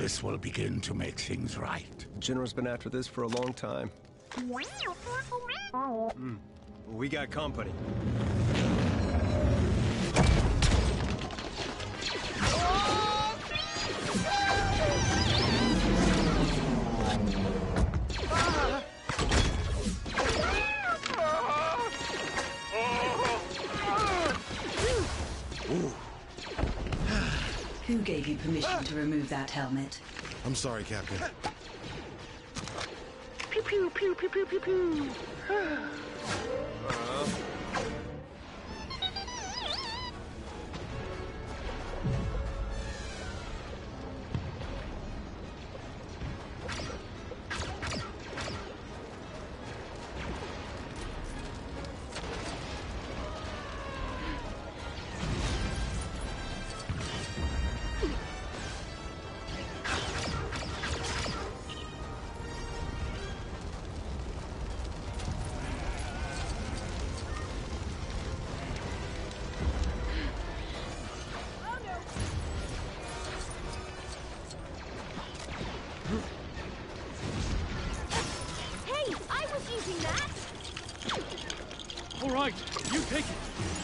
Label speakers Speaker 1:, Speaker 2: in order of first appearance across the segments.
Speaker 1: This will begin to make things right.
Speaker 2: General's been after this for a long time. We got company.
Speaker 3: Who gave you permission to remove that helmet?
Speaker 4: I'm sorry, Captain.
Speaker 5: Pew pew pew pew pew pew pew.
Speaker 6: All right, you take it.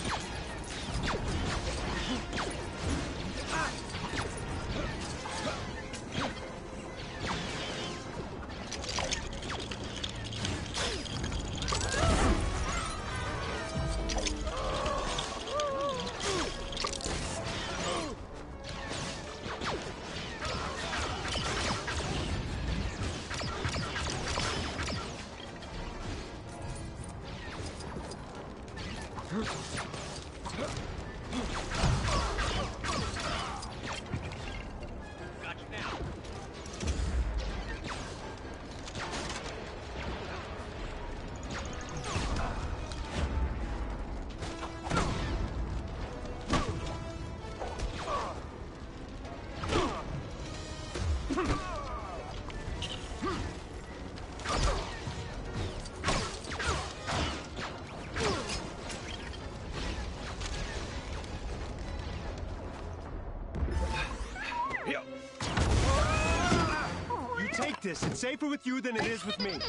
Speaker 2: This. It's safer with you than it is with me.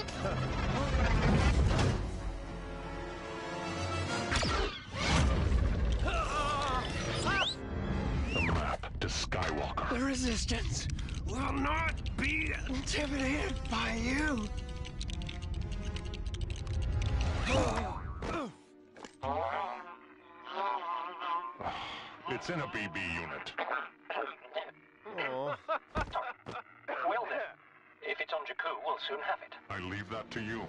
Speaker 1: The map to Skywalker.
Speaker 2: The Resistance will not be intimidated by you.
Speaker 1: It's in a BB unit.
Speaker 2: Oh.
Speaker 7: Well then, if it's on Jakku, we'll soon have it.
Speaker 1: I leave that to you.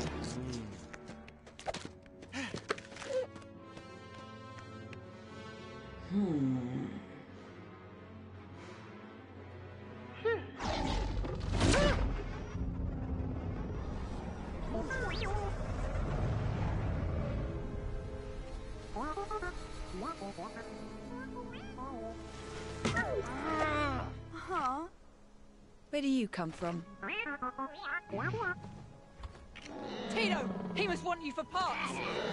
Speaker 8: Huh? Where do you come from?
Speaker 9: Tito! He must want you for parts!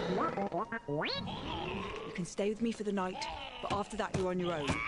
Speaker 8: You can stay with me for the night, but after that you're on your own.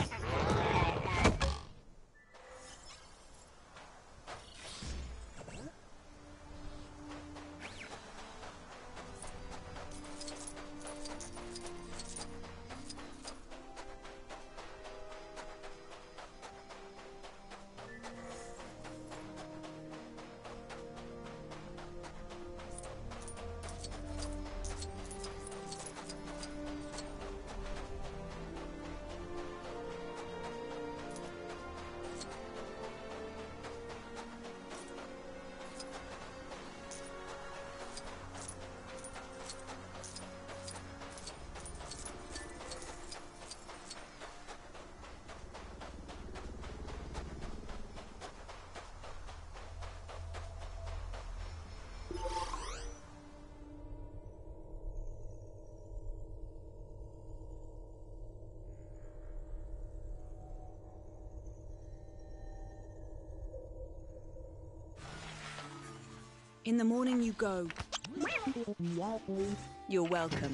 Speaker 8: In the morning you go. You're welcome.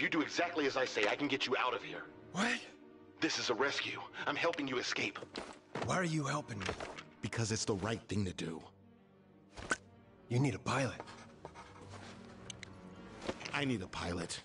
Speaker 4: you do exactly as I say, I can get you out of here.
Speaker 2: What?
Speaker 4: This is a rescue. I'm helping you escape.
Speaker 2: Why are you helping me?
Speaker 4: Because it's the right thing to do.
Speaker 2: You need a pilot.
Speaker 4: I need a pilot.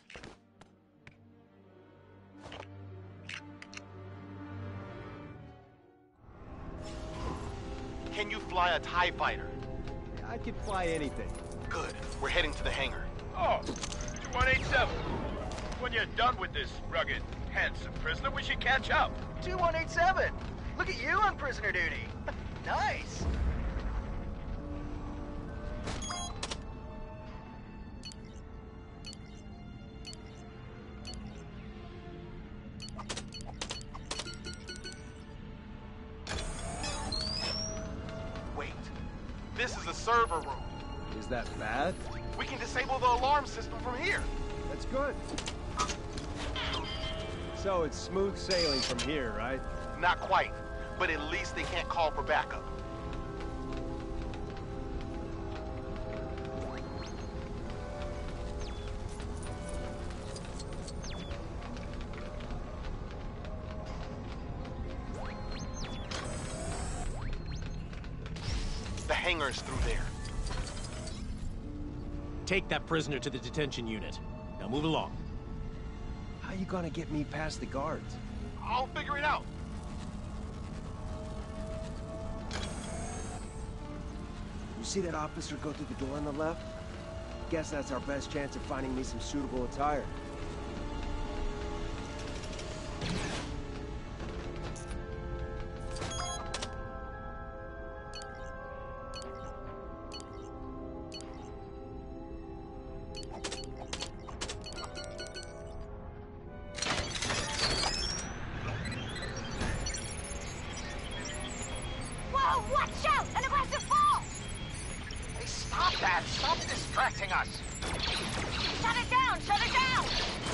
Speaker 4: Can you fly a TIE fighter?
Speaker 10: I can fly anything.
Speaker 4: Good. We're heading to the hangar.
Speaker 11: Oh, 2187. When you're done with this rugged, handsome prisoner, we should catch up.
Speaker 12: 2187. Look at you on prisoner duty. Nice.
Speaker 4: Wait. This is a server room.
Speaker 10: Is that bad?
Speaker 4: We can disable the alarm system from here.
Speaker 10: That's good. So it's smooth sailing from here, right?
Speaker 4: Not quite, but at least they can't call for backup. The hangar's through there.
Speaker 13: Take that prisoner to the detention unit. Now move along.
Speaker 10: How you gonna get me past the guards?
Speaker 4: I'll figure it out.
Speaker 10: You see that officer go through the door on the left? Guess that's our best chance of finding me some suitable attire.
Speaker 5: Whoa, watch out! An aggressive ball!
Speaker 12: Hey, stop that! Stop distracting us!
Speaker 5: Shut it down! Shut it down!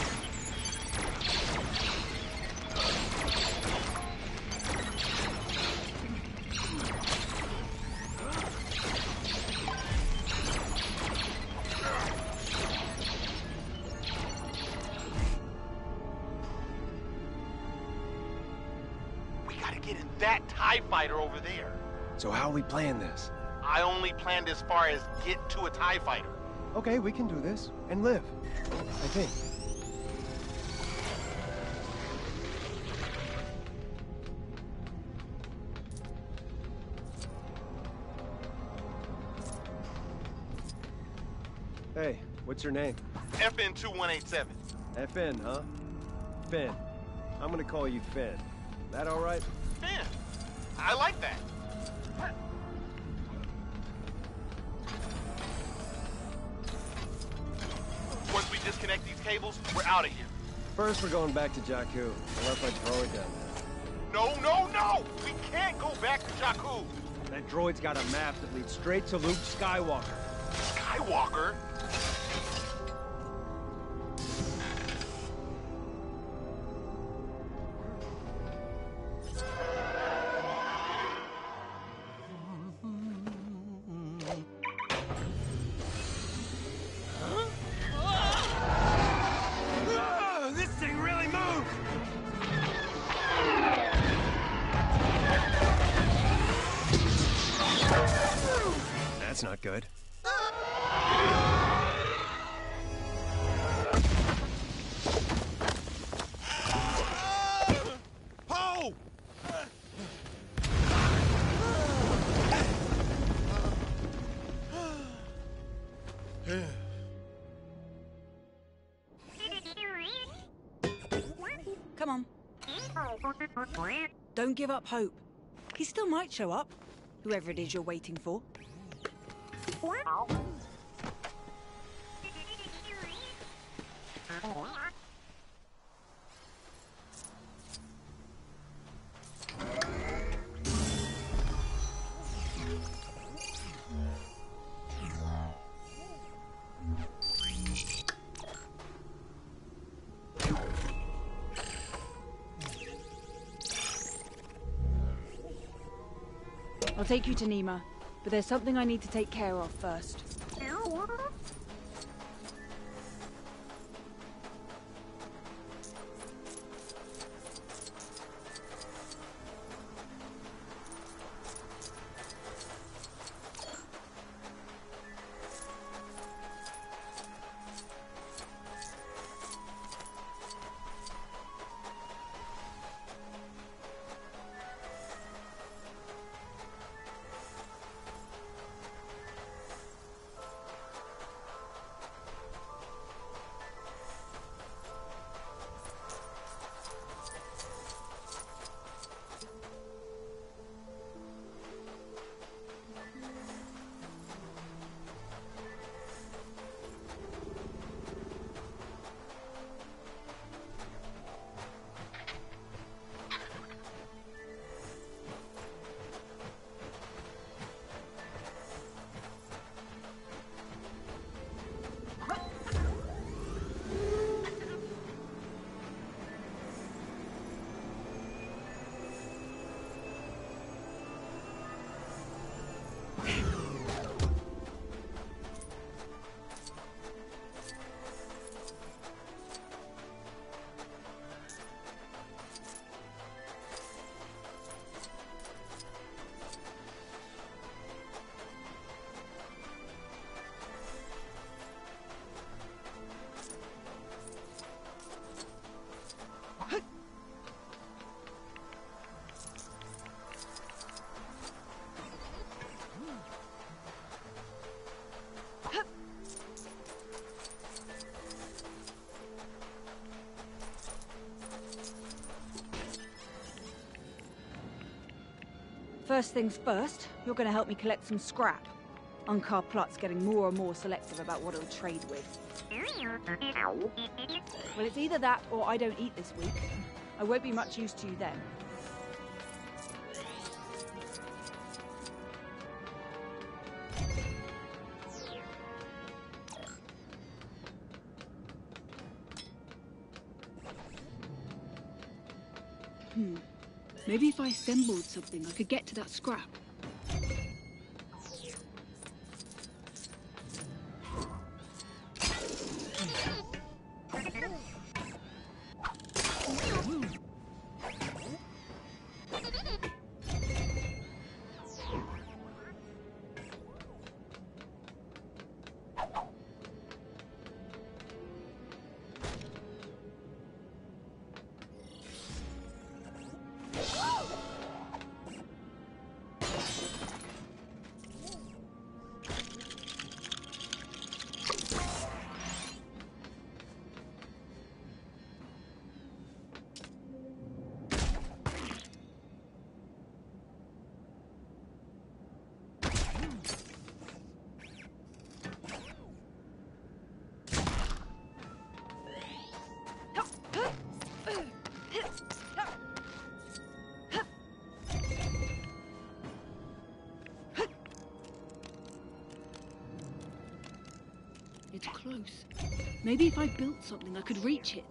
Speaker 4: We gotta get in that TIE fighter over there.
Speaker 10: So how are we playing this?
Speaker 4: I only planned as far as get to a TIE fighter.
Speaker 10: Okay, we can do this. And live. I think. Hey, what's your name?
Speaker 4: FN 2187.
Speaker 10: FN, huh? Finn. I'm gonna call you Finn. That all right?
Speaker 4: Finn. I like that. Once we disconnect these cables, we're out of here.
Speaker 10: First, we're going back to Jakku. I left my droid down there.
Speaker 4: No, no, no! We can't go back to Jakku!
Speaker 10: That droid's got a map that leads straight to Luke Skywalker.
Speaker 4: Skywalker?
Speaker 2: This thing really moved!
Speaker 10: That's not good.
Speaker 2: Oh!
Speaker 8: Come on. Don't give up hope. He still might show up, whoever it is you're waiting for. I'll take you to Nima, but there's something I need to take care of first. First things first, you're going to help me collect some scrap. Unkar Plutt's getting more and more selective about what he'll trade with. Well, it's either that or I don't eat this week. I won't be much use to you then.
Speaker 14: Maybe if I assembled something, I could get to that scrap. It's close. Maybe if I built something, I could reach it.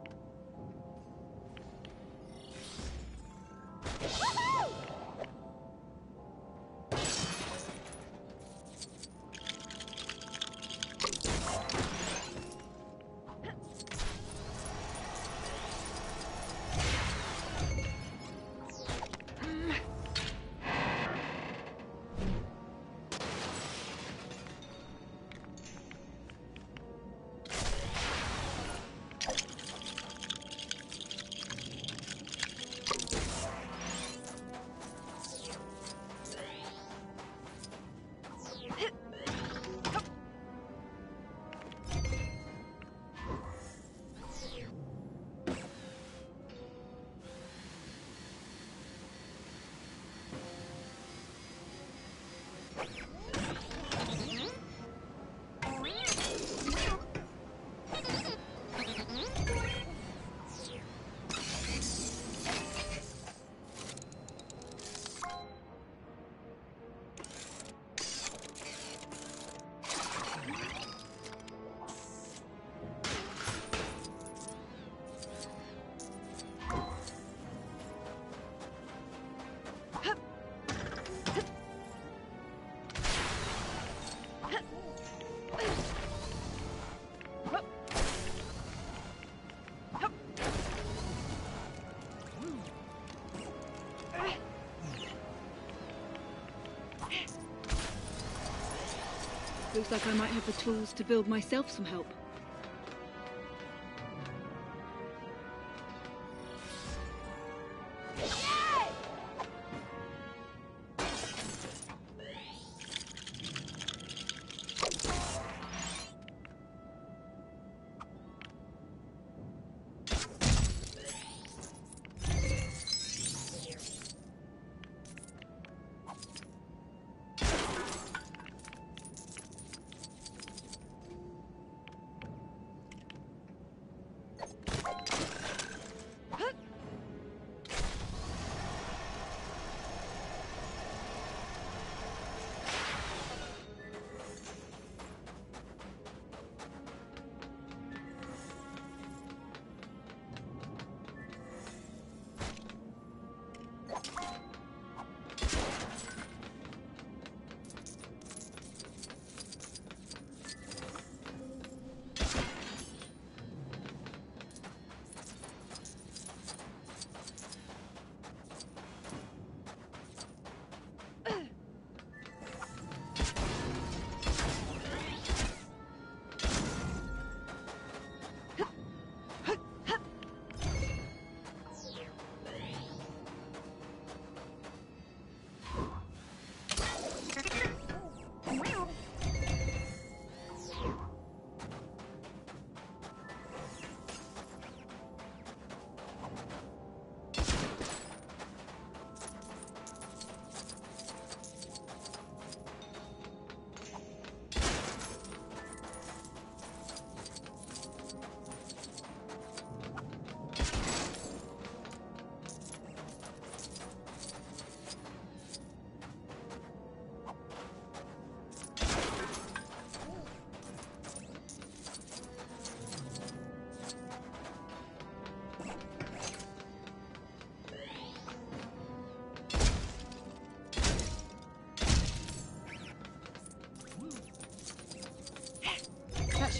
Speaker 14: Looks like I might have the tools to build myself some help.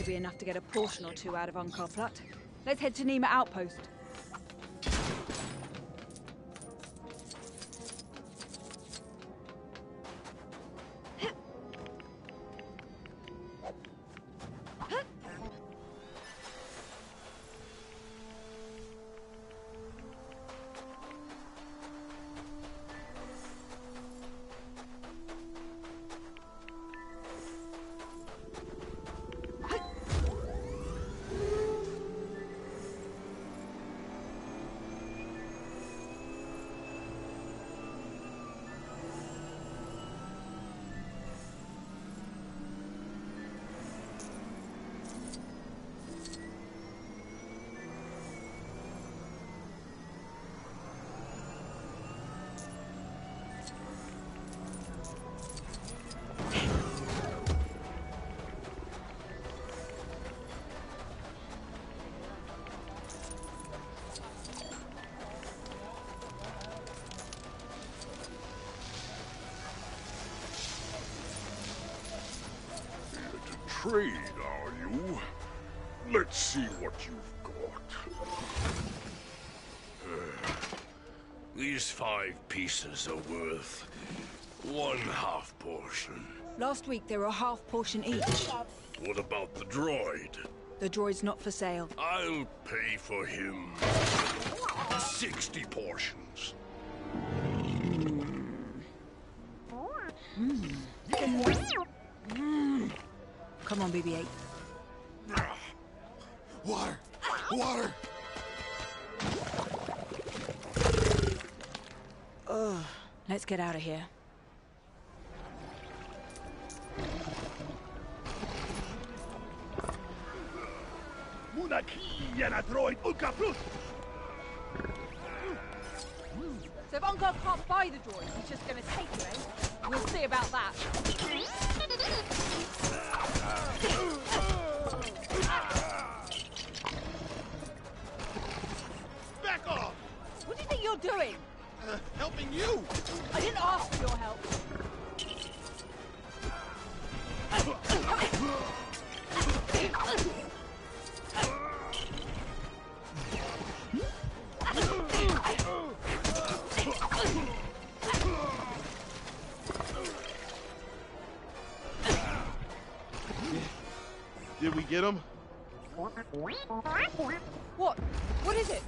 Speaker 8: be enough to get a portion or two out of Unkar Plutt. Let's head to Nima Outpost.
Speaker 1: Trade, are you? Let's see what you've got.
Speaker 2: These 5 pieces are worth 1/2 portion.
Speaker 8: Last week they were a half portion each.
Speaker 2: What about the droid?
Speaker 8: The droid's not for sale.
Speaker 2: I'll pay for him 60 portions.
Speaker 8: Come on, BB-8.
Speaker 2: Water! Water!
Speaker 8: Let's get out of here.
Speaker 9: So if Unkar can't buy the droid, he's just gonna take it, eh? We'll see about that.
Speaker 11: Back off!
Speaker 9: What do you think you're doing?
Speaker 11: Helping you!
Speaker 9: I didn't ask for your help.
Speaker 11: Did we get him?
Speaker 9: What? What is it?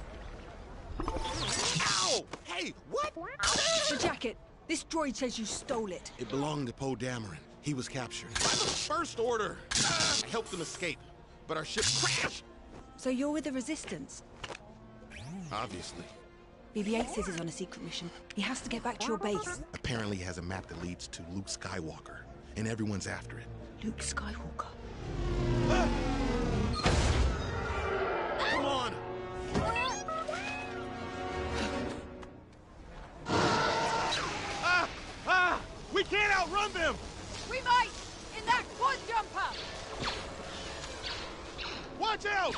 Speaker 15: Ow! Hey, what?
Speaker 8: The jacket. This droid says you stole it.
Speaker 15: It belonged to Poe Dameron. He was captured. By the First Order. I helped him escape, but our ship crashed.
Speaker 8: So you're with the Resistance?
Speaker 15: Obviously.
Speaker 8: BB-8 says he's on a secret mission. He has to get back to your base.
Speaker 15: Apparently he has a map that leads to Luke Skywalker, and everyone's after it.
Speaker 8: Luke Skywalker.
Speaker 15: Come on!
Speaker 11: We can't outrun them!
Speaker 9: We might! In that quad jumper!
Speaker 11: Watch out!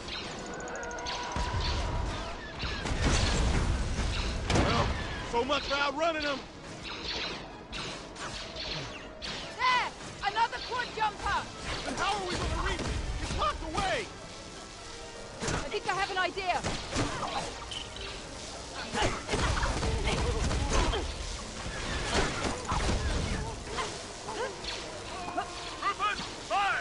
Speaker 11: Well, so much for outrunning them!
Speaker 9: There! Another quad jumper!
Speaker 11: Then how are we gonna reach it? It's locked away!
Speaker 9: I think I have an idea.
Speaker 11: Fire!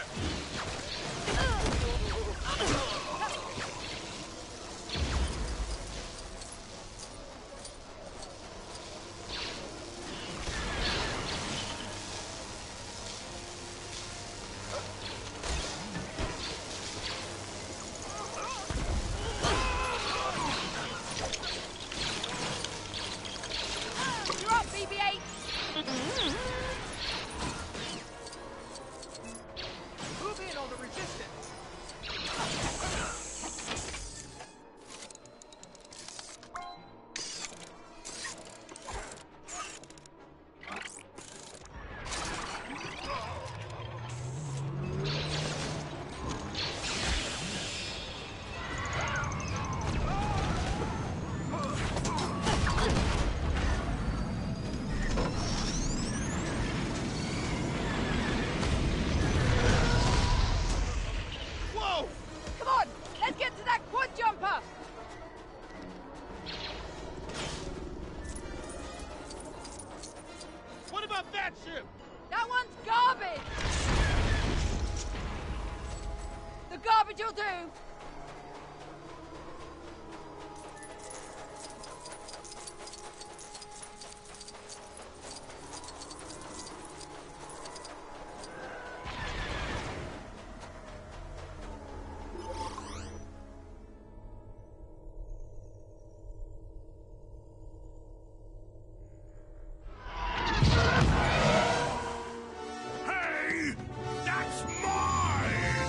Speaker 9: do.
Speaker 1: Hey! That's mine!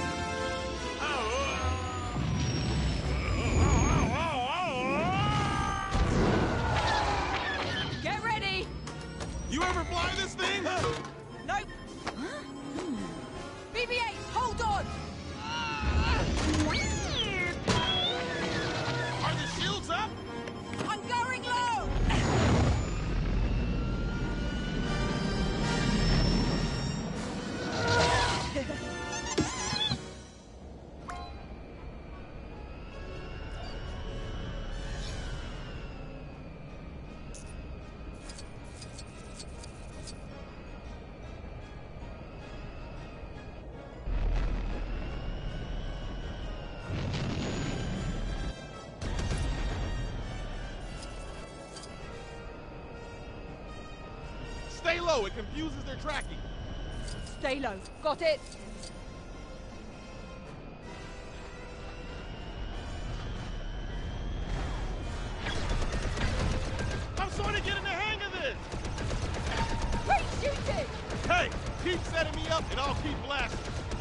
Speaker 9: Get ready.
Speaker 15: You ever fly this thing?
Speaker 9: Nope. BB-8, hold on.
Speaker 15: Are the shields up?
Speaker 9: I'm going low.
Speaker 15: Stay low, it confuses their tracking.
Speaker 9: Stay low. Got it.
Speaker 15: I'm sort of getting the hang of this.
Speaker 9: Great shooting.
Speaker 15: Hey, keep setting me up and I'll keep blasting.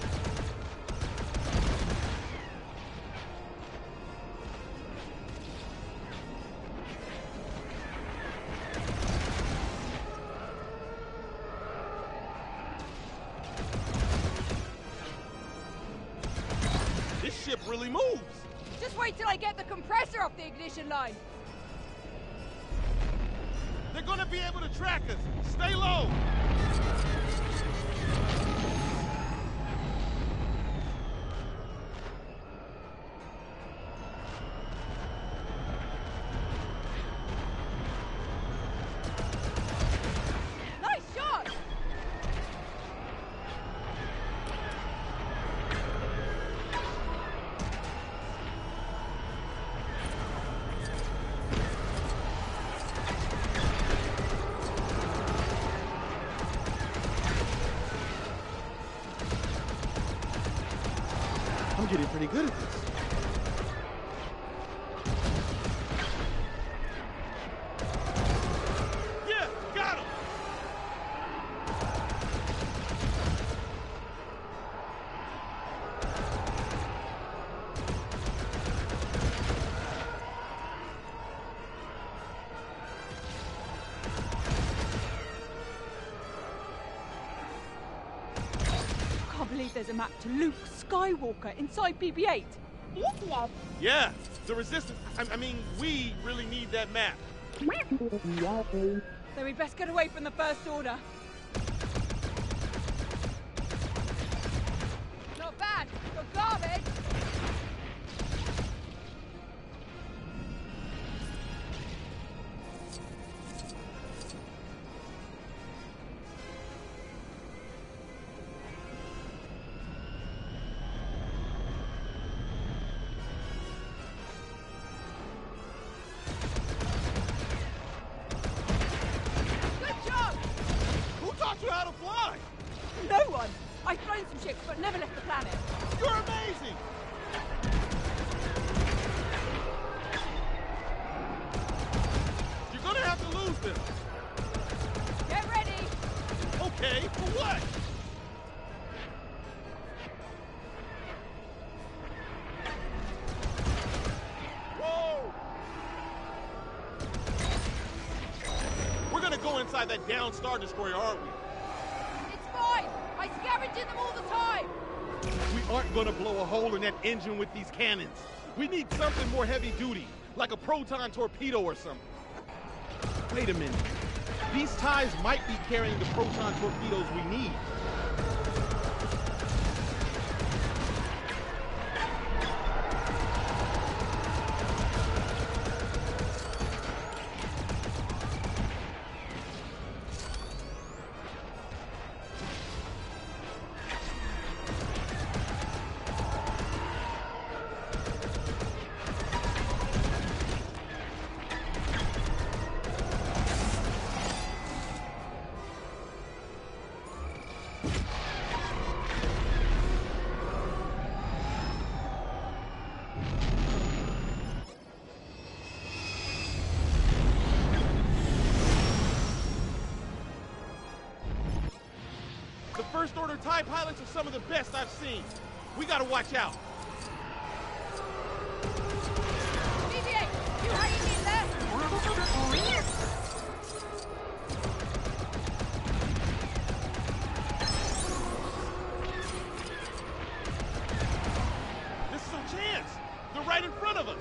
Speaker 15: This ship really moves.
Speaker 9: Just wait till I get the compressor off the ignition line.
Speaker 15: They're gonna be able to track us. Stay low.
Speaker 9: Nice shot.
Speaker 15: I'm getting pretty good at this. Yeah, got him.
Speaker 8: Can't believe there's a map to Luke Skywalker inside BB-8.
Speaker 15: Yeah, the resistance. I mean, we really need that map.
Speaker 8: Then we'd best get away from the First Order.
Speaker 9: Not bad. Got garbage. Good job.
Speaker 15: Who taught you how to fly?
Speaker 8: No one! I've flown some ships, but never left the planet.
Speaker 15: You're amazing. You're gonna have to lose them.
Speaker 9: Get ready.
Speaker 15: Okay, for what? Whoa! We're gonna go inside that down Star Destroyer, aren't we?
Speaker 9: It's fine. I scavenge in them all the time.
Speaker 15: We aren't gonna blow a hole in that engine with these cannons. We need something more heavy duty, like a proton torpedo or something. Wait a minute. These ties might be carrying the proton torpedoes we need. Her TIE pilots are some of the best I've seen. We gotta watch out.
Speaker 9: BB-8, you hanging in there?
Speaker 15: This is our chance. They're right in front of us.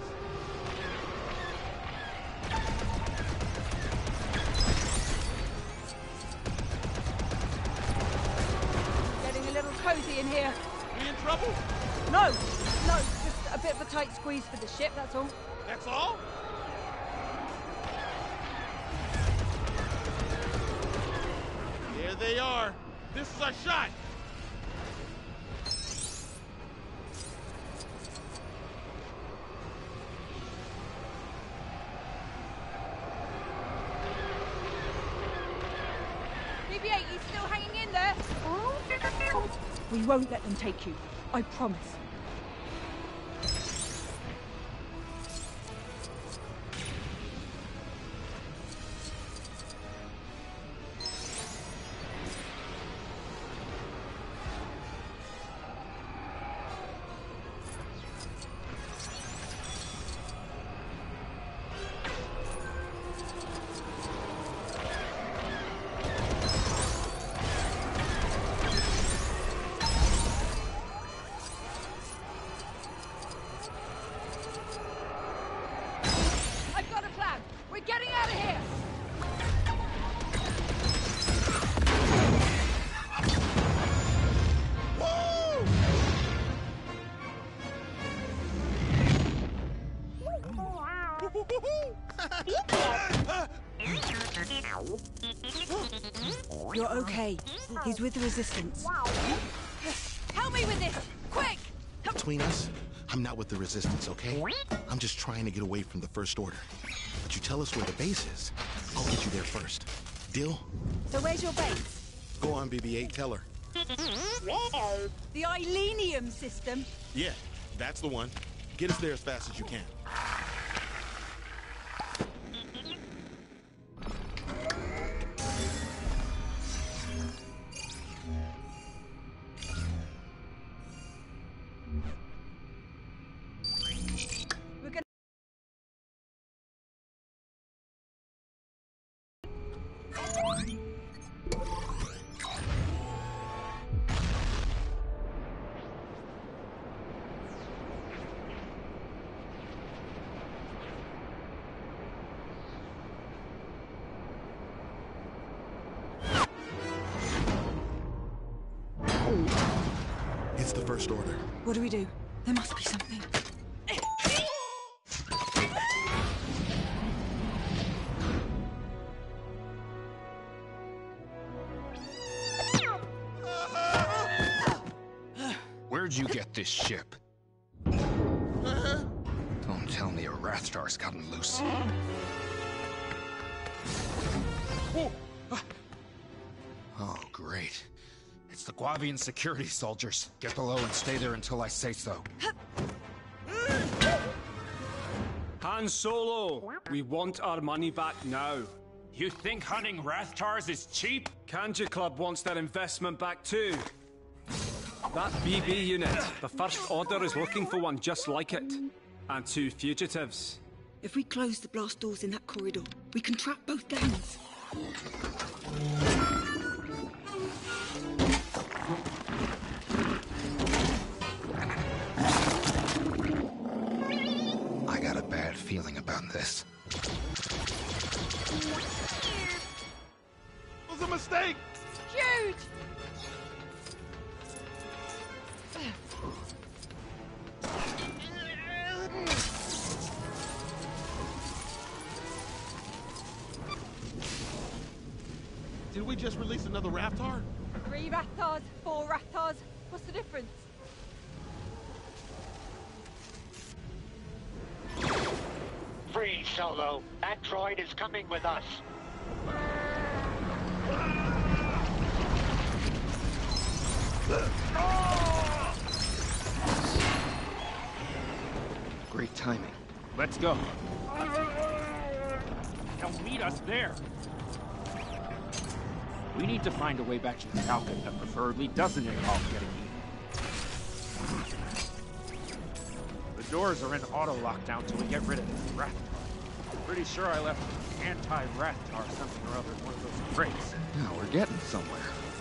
Speaker 9: Getting a little cozy in here.
Speaker 15: We in trouble?
Speaker 9: No, just a bit of a tight squeeze for the ship, that's all.
Speaker 15: That's all? There they are. This is our shot.
Speaker 9: BB-8, you still hanging in there?
Speaker 8: We won't let them take you. I promise.
Speaker 9: I've got a plan. We're getting out of here.
Speaker 8: You're okay. He's with the Resistance.
Speaker 9: Help me with this, quick!
Speaker 16: Between us, I'm not with the Resistance, okay? I'm just trying to get away from the First Order. But you tell us where the base is, I'll get you there first. Deal?
Speaker 8: So where's your base?
Speaker 16: Go on, BB-8, tell her.
Speaker 8: The Ilenium system?
Speaker 16: Yeah, that's the one. Get us there as fast as you can.
Speaker 8: We're gonna...
Speaker 16: It's the First Order.
Speaker 8: What do we do? There must be something.
Speaker 17: Where'd you get this ship? Don't tell me a Rathtar's gotten loose. Oh, great. It's the Guavian security soldiers. Get below and stay there until I say so.
Speaker 6: Han Solo, we want our money back now.
Speaker 18: You think hunting Rathtars is cheap?
Speaker 6: Kanji Club wants their investment back too. That BB unit, the First Order is looking for one just like it. And 2 fugitives.
Speaker 3: If we close the blast doors in that corridor, we can trap both gangs.
Speaker 17: I got a bad feeling about this.
Speaker 15: It was a mistake!
Speaker 9: Huge!
Speaker 15: Did we just release another Rathtar?
Speaker 9: 3 Rathtars, 4 Rathtars. What's the difference?
Speaker 7: Free, Solo. That droid is coming with us.
Speaker 17: Great timing.
Speaker 18: Let's go. He'll meet us there. We need to find a way back to the Falcon that preferably doesn't involve getting eaten. The doors are in auto lockdown till we get rid of this Rathtar. Pretty sure I left anti-Rathtar something or other in one of those crates.
Speaker 17: Now we're getting somewhere.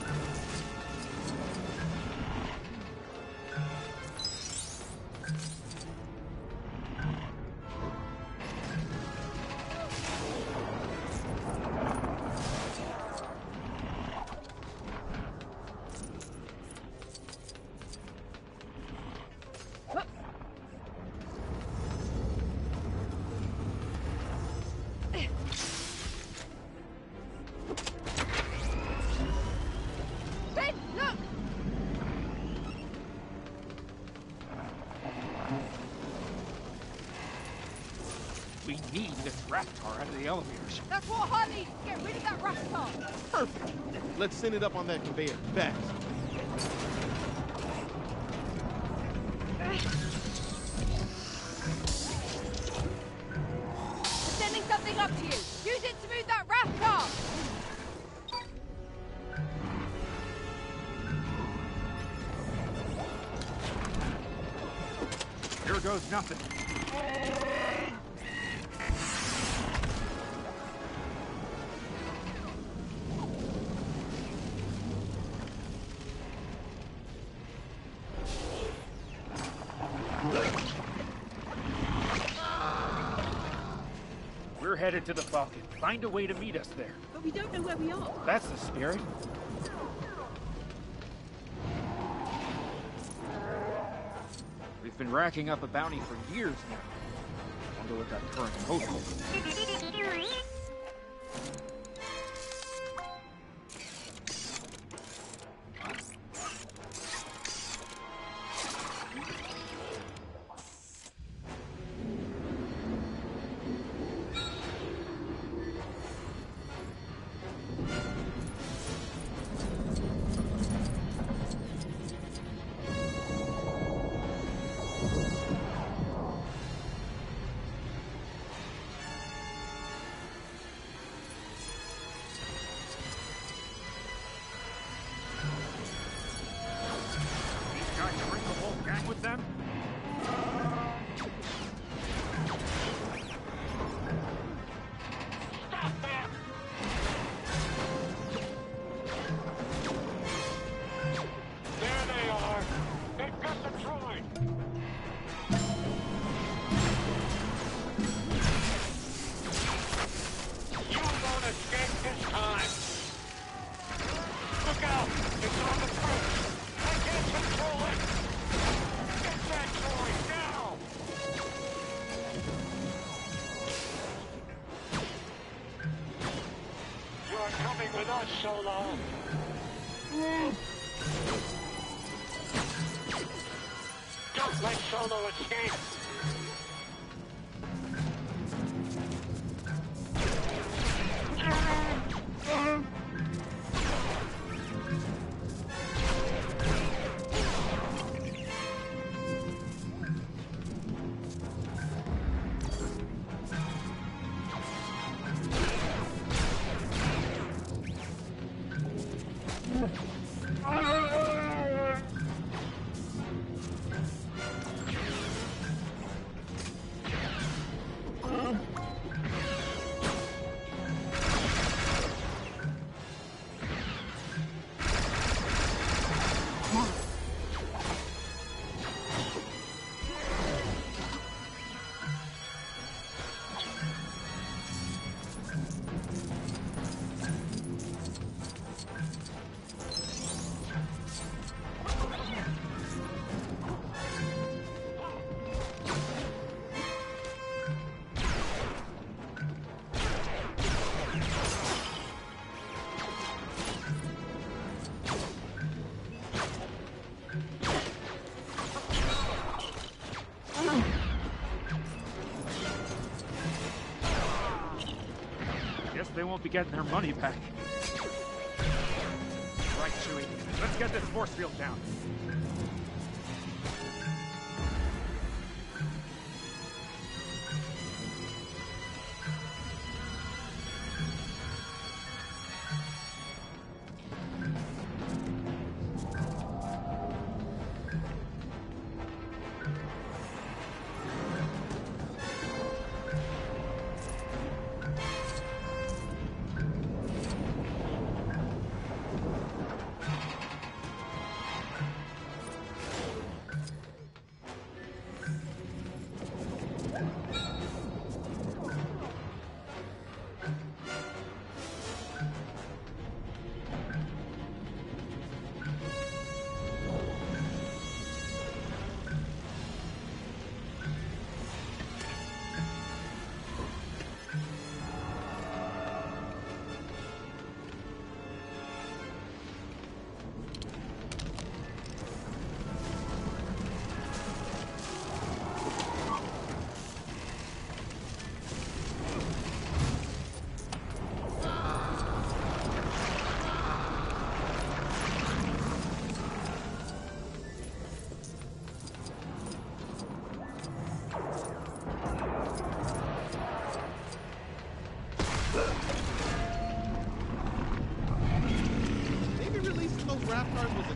Speaker 18: We need this Rathtar out of the elevators.
Speaker 9: That's what I need. Get rid of that Rathtar.
Speaker 15: Perfect. Let's send it up on that conveyor. Fast.
Speaker 9: I'm sending something up to you. Use it to move that Rathtar.
Speaker 18: Here goes nothing. We're headed to the Falcon. Find a way to meet us there.
Speaker 14: But we don't know where we are.
Speaker 18: That's the spirit. We've been racking up a bounty for years now. Wonder what that current host is. With them?
Speaker 5: Stop them!
Speaker 2: There they are. They've got the droid. You won't escape this time. Look out! It's on the approach. I can't control it. Get that droid now! You're coming with us, Solo. Don't let Solo escape.
Speaker 18: They won't be getting their money back. Right, Chewie. Let's get this force field down.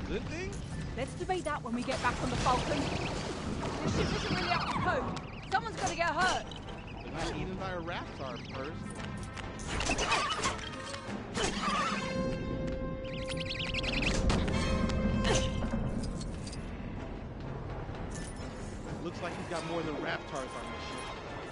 Speaker 15: good thing?
Speaker 9: Let's debate that when we get back on the Falcon. This ship isn't really up to code. Someone's gonna get hurt.
Speaker 15: They're not eaten by a raptor first. Looks like he's got more than raptors on this ship.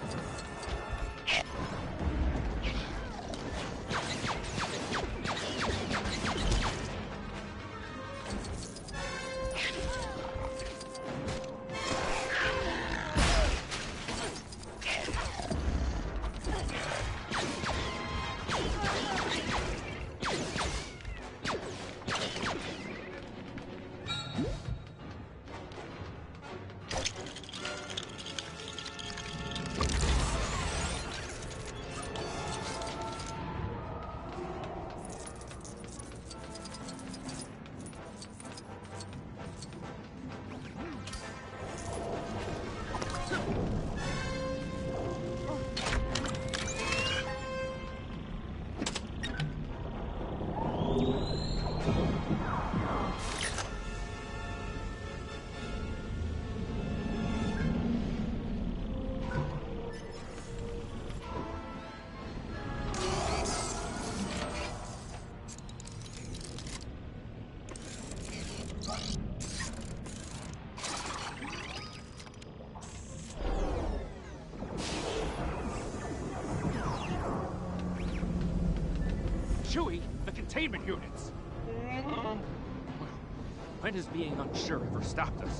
Speaker 18: Chewie, the containment units! Well, when has being unsure ever stopped us?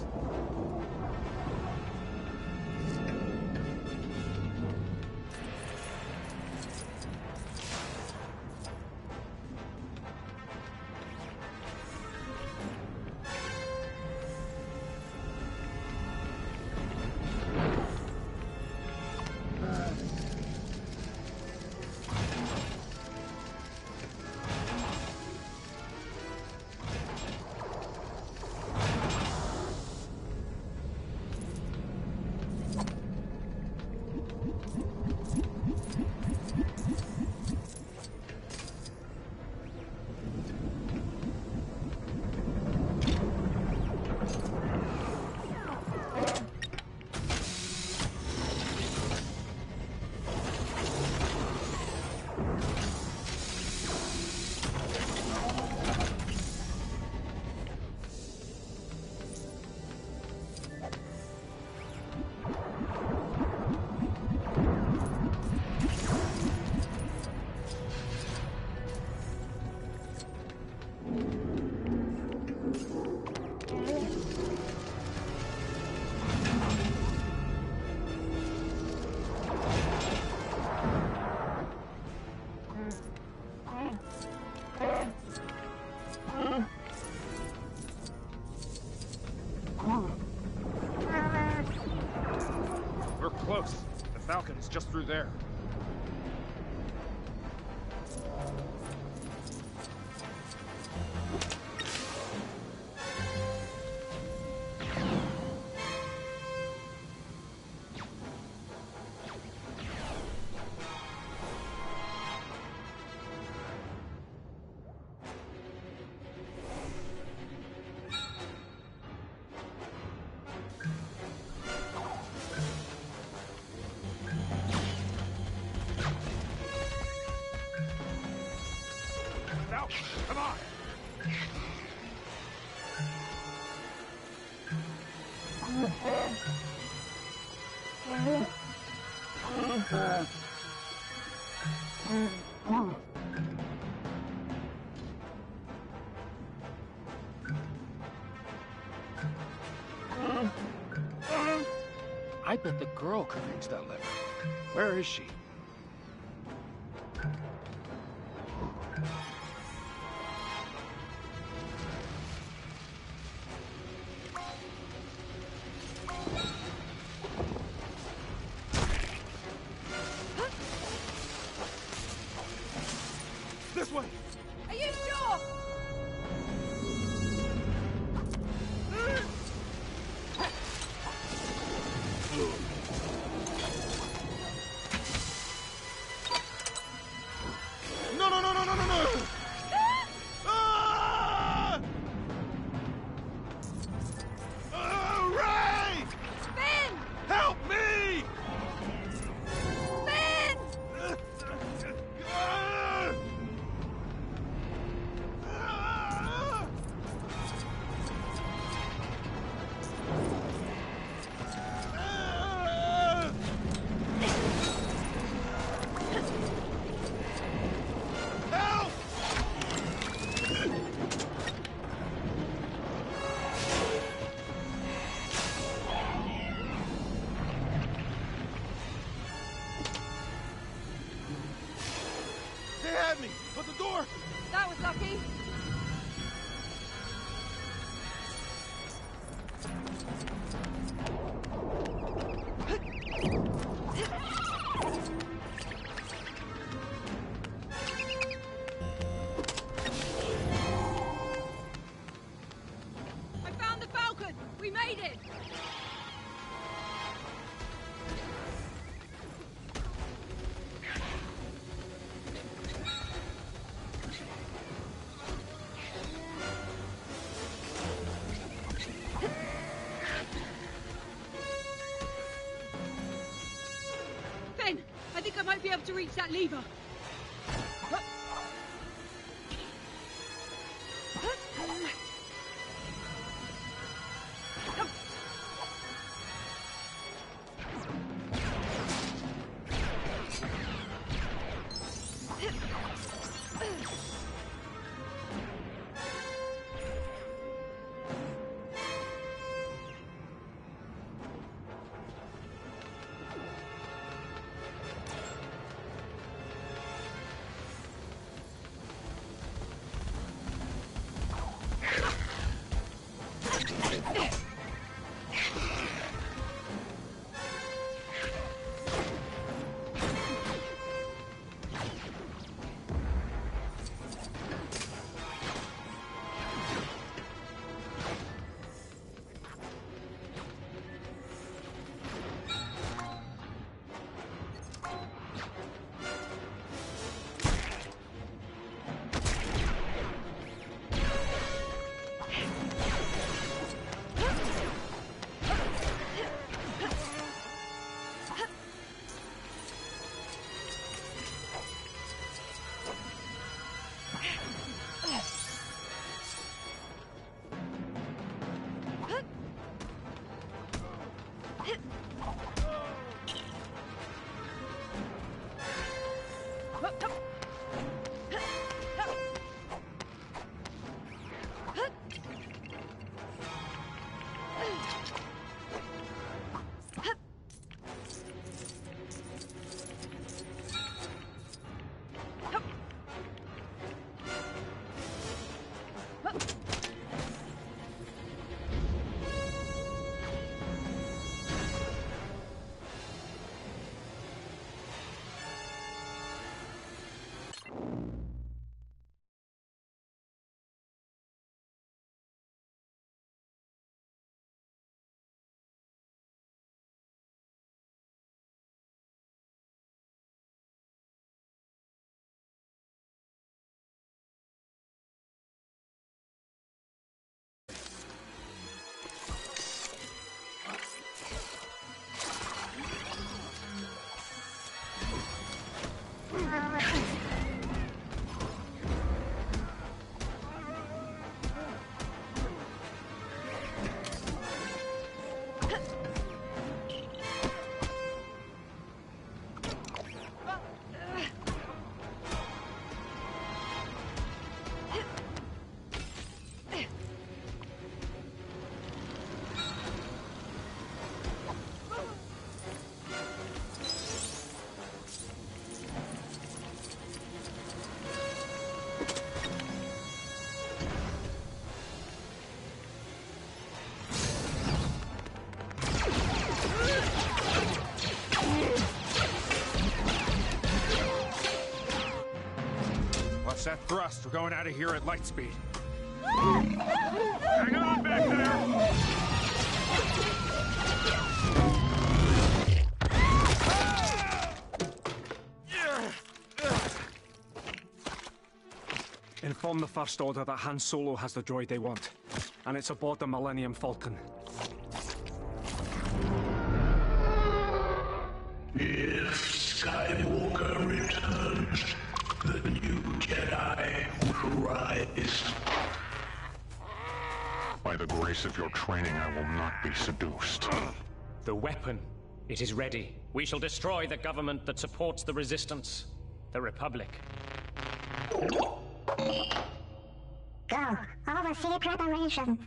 Speaker 18: We're close. The Falcon's just through there. Come on! I bet the girl could reach that lever. Where is she?
Speaker 15: This way!
Speaker 9: Are you sure?
Speaker 15: No! Ah! opening, but the door...
Speaker 9: That was lucky. I found the Falcon! We made it! Ben, I think I might be able to reach that lever.
Speaker 18: Watch that thrust. We're going out of here at light speed. Hang on back there!
Speaker 6: Inform the First Order that Han Solo has the droid they want, and it's aboard the Millennium Falcon.
Speaker 1: If Skywalker returns, the new Jedi will rise. By the grace of your training, I will not be seduced.
Speaker 7: The weapon. It is ready. We shall destroy the government that supports the Resistance. The Republic.
Speaker 5: Go. Oversee preparation.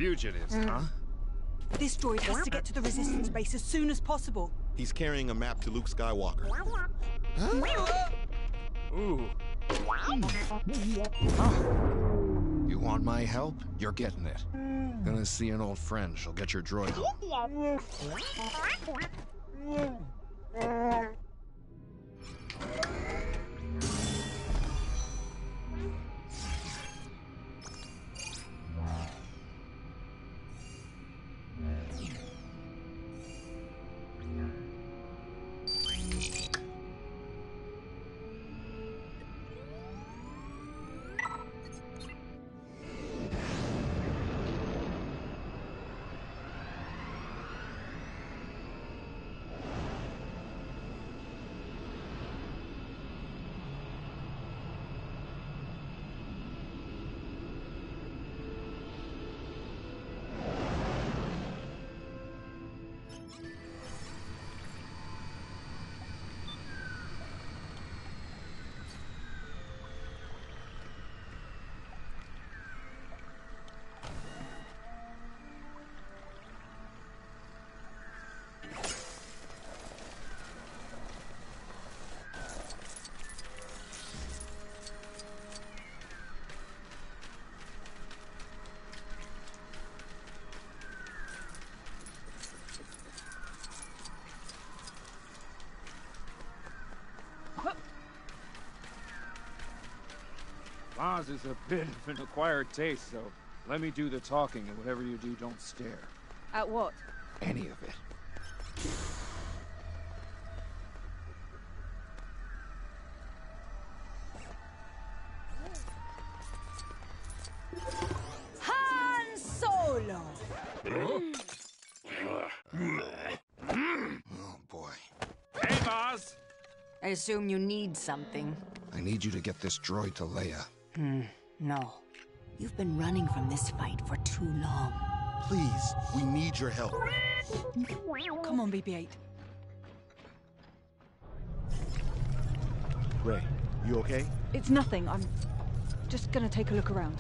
Speaker 17: Fugitives, huh?
Speaker 8: This droid has to get to the Resistance base as soon as possible.
Speaker 16: He's carrying a map to Luke Skywalker.
Speaker 17: Ooh. You want my help? You're getting it. Gonna see an old friend. She'll get your droid home.
Speaker 18: Maz is a bit of an acquired taste, so let me do the talking, and whatever you do, don't stare.
Speaker 8: At what?
Speaker 17: Any of it.
Speaker 8: Han Solo!
Speaker 17: Oh, boy.
Speaker 18: Hey, Maz!
Speaker 19: I assume you need something.
Speaker 17: I need you to get this droid to Leia.
Speaker 19: No. You've been running from this fight for too long.
Speaker 16: Please, we need your help.
Speaker 8: Come on, BB-8.
Speaker 10: Ray, you okay?
Speaker 8: It's nothing. I'm just gonna take a look around.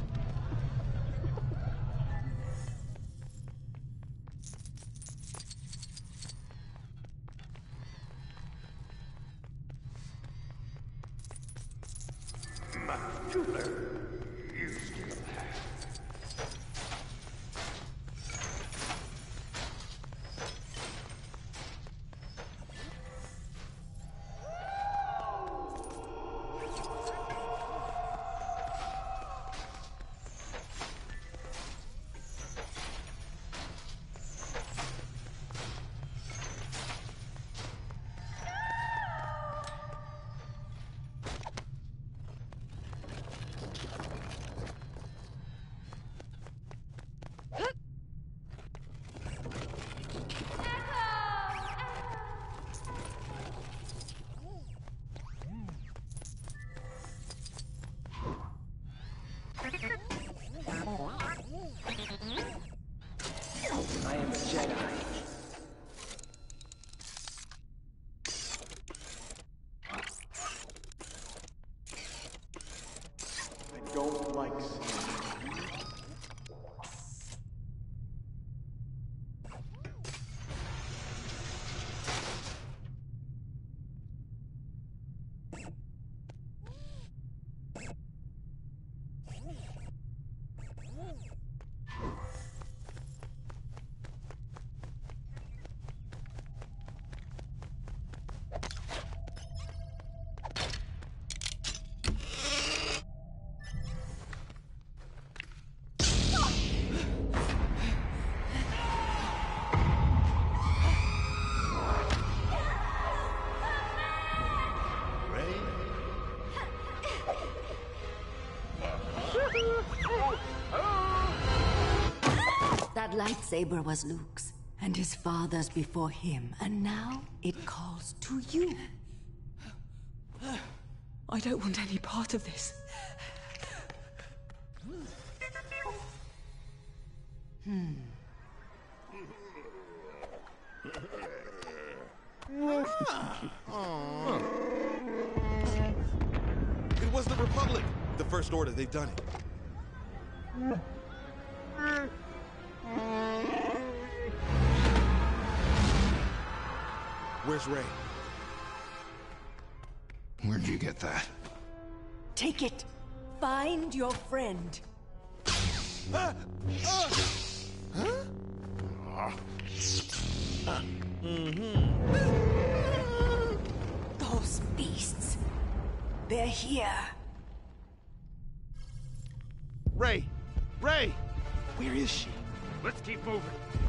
Speaker 10: I am a Jedi. I don't like seeing you.
Speaker 19: That lightsaber was Luke's, and his father's before him, and now it calls to you.
Speaker 3: I don't want any part of this.
Speaker 16: It was the Republic. The First Order, they've done it.
Speaker 10: Where's Ray?
Speaker 17: Where'd you get that?
Speaker 19: Take it. Find your friend.
Speaker 10: Huh?
Speaker 19: Those beasts. They're here.
Speaker 10: Ray! Ray! Where is she?
Speaker 18: Let's keep moving.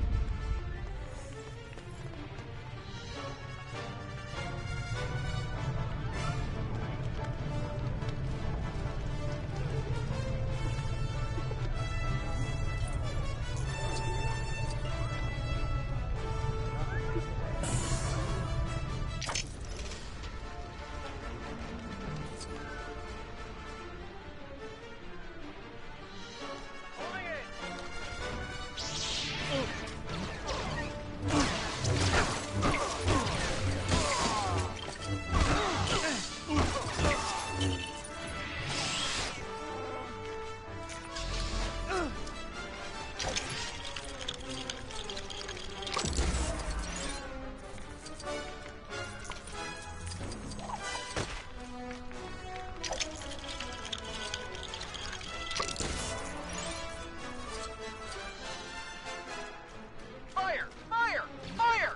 Speaker 4: Fire! Fire! Fire!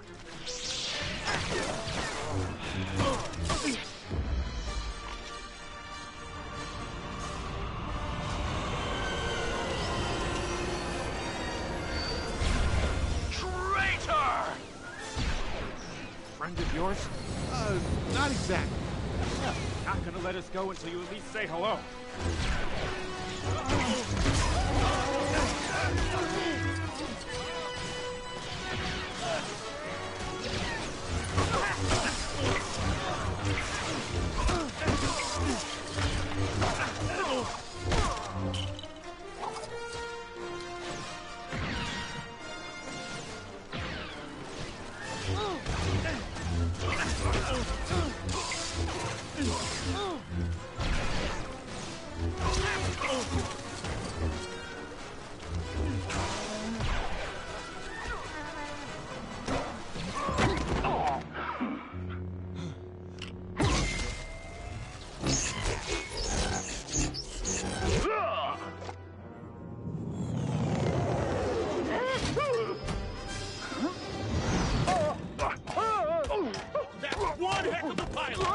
Speaker 11: Traitor!
Speaker 18: Friend of yours?
Speaker 15: Not exactly.
Speaker 18: Yeah, not gonna let us go until you at least say hello.
Speaker 15: That's one heck of a pilot!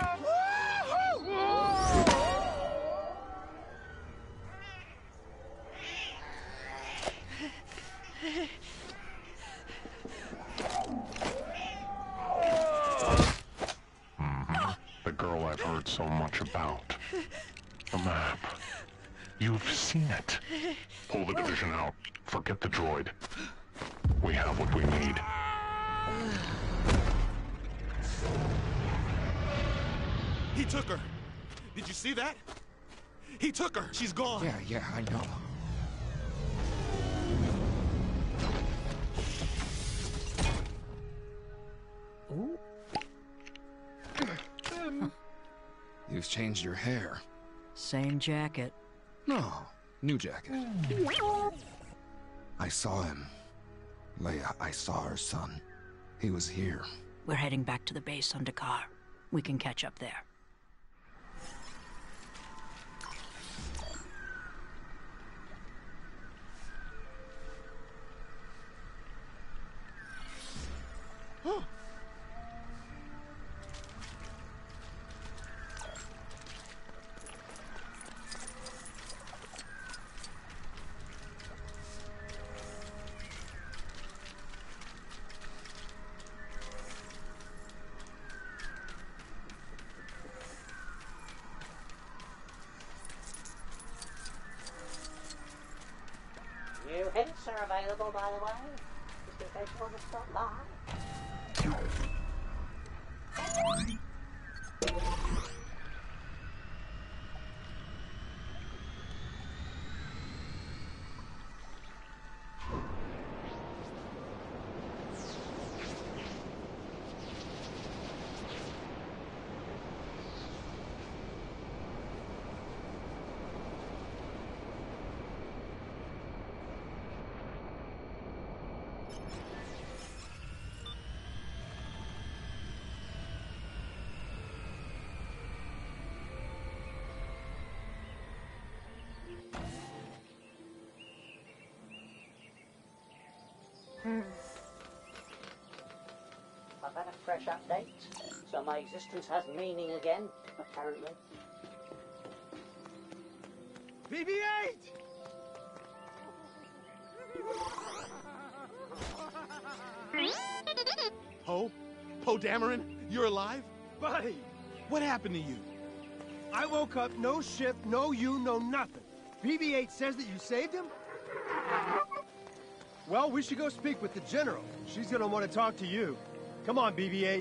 Speaker 1: The girl I've heard so much about. The map. You've seen it. Pull the division out. Forget the droid. We have what we need.
Speaker 15: He took her. Did you see that? He took her. She's gone.
Speaker 17: Yeah, I know. You've changed your hair.
Speaker 20: Same jacket.
Speaker 17: No, new jacket. I saw him. Leia, I saw her son. He was here.
Speaker 20: We're heading back to the base on Dakar. We can catch up there.
Speaker 21: New hints are available, by the way, just in case you want to stop by. I've had a fresh update, so my existence has meaning again, apparently.
Speaker 10: BB-8!
Speaker 15: Poe? Poe Dameron? You're alive?
Speaker 10: Buddy!
Speaker 15: What happened to you?
Speaker 10: I woke up, no ship, no you, no nothing. BB-8 says that you saved him? Well, we should go speak with the General. She's gonna want to talk to you. Come on, BB-8.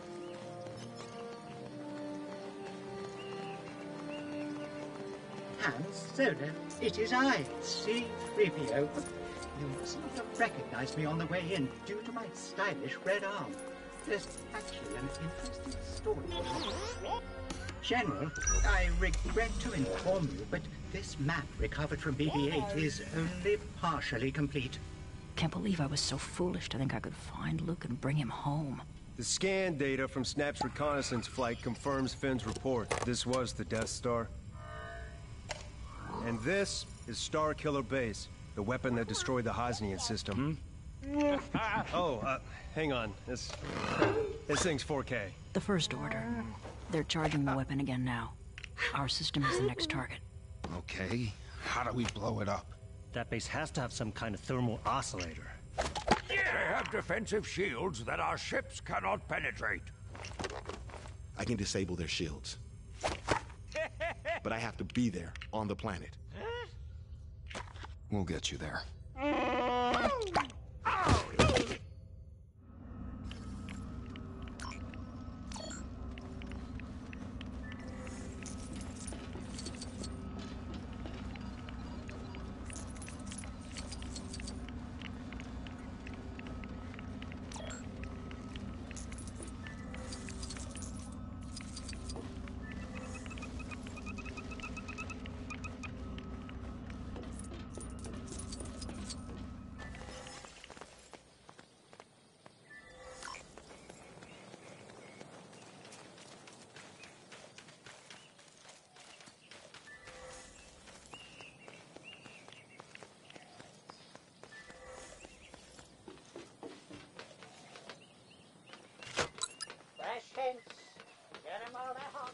Speaker 13: And Solo, it is I, C-3PO. You must not have recognized me on the way in due to my stylish red arm. There's actually an interesting story. General, I regret to inform you, but this map recovered from BB-8 is only partially complete.
Speaker 20: Can't believe I was so foolish to think I could find Luke and bring him home.
Speaker 10: The scan data from Snap's reconnaissance flight confirms Finn's report. This was the Death Star. And this is Star Killer Base, the weapon that destroyed the Hosnian system. Hang on. This thing's 4K.
Speaker 20: The First Order. They're charging the weapon again now. Our system is the next target.
Speaker 17: Okay, how do we blow it up?
Speaker 22: That base has to have some kind of thermal oscillator.
Speaker 2: They have defensive shields that our ships cannot penetrate.
Speaker 16: I can disable their shields. But I have to be there, on the planet.
Speaker 17: We'll get you there.
Speaker 21: Get him while they're hot.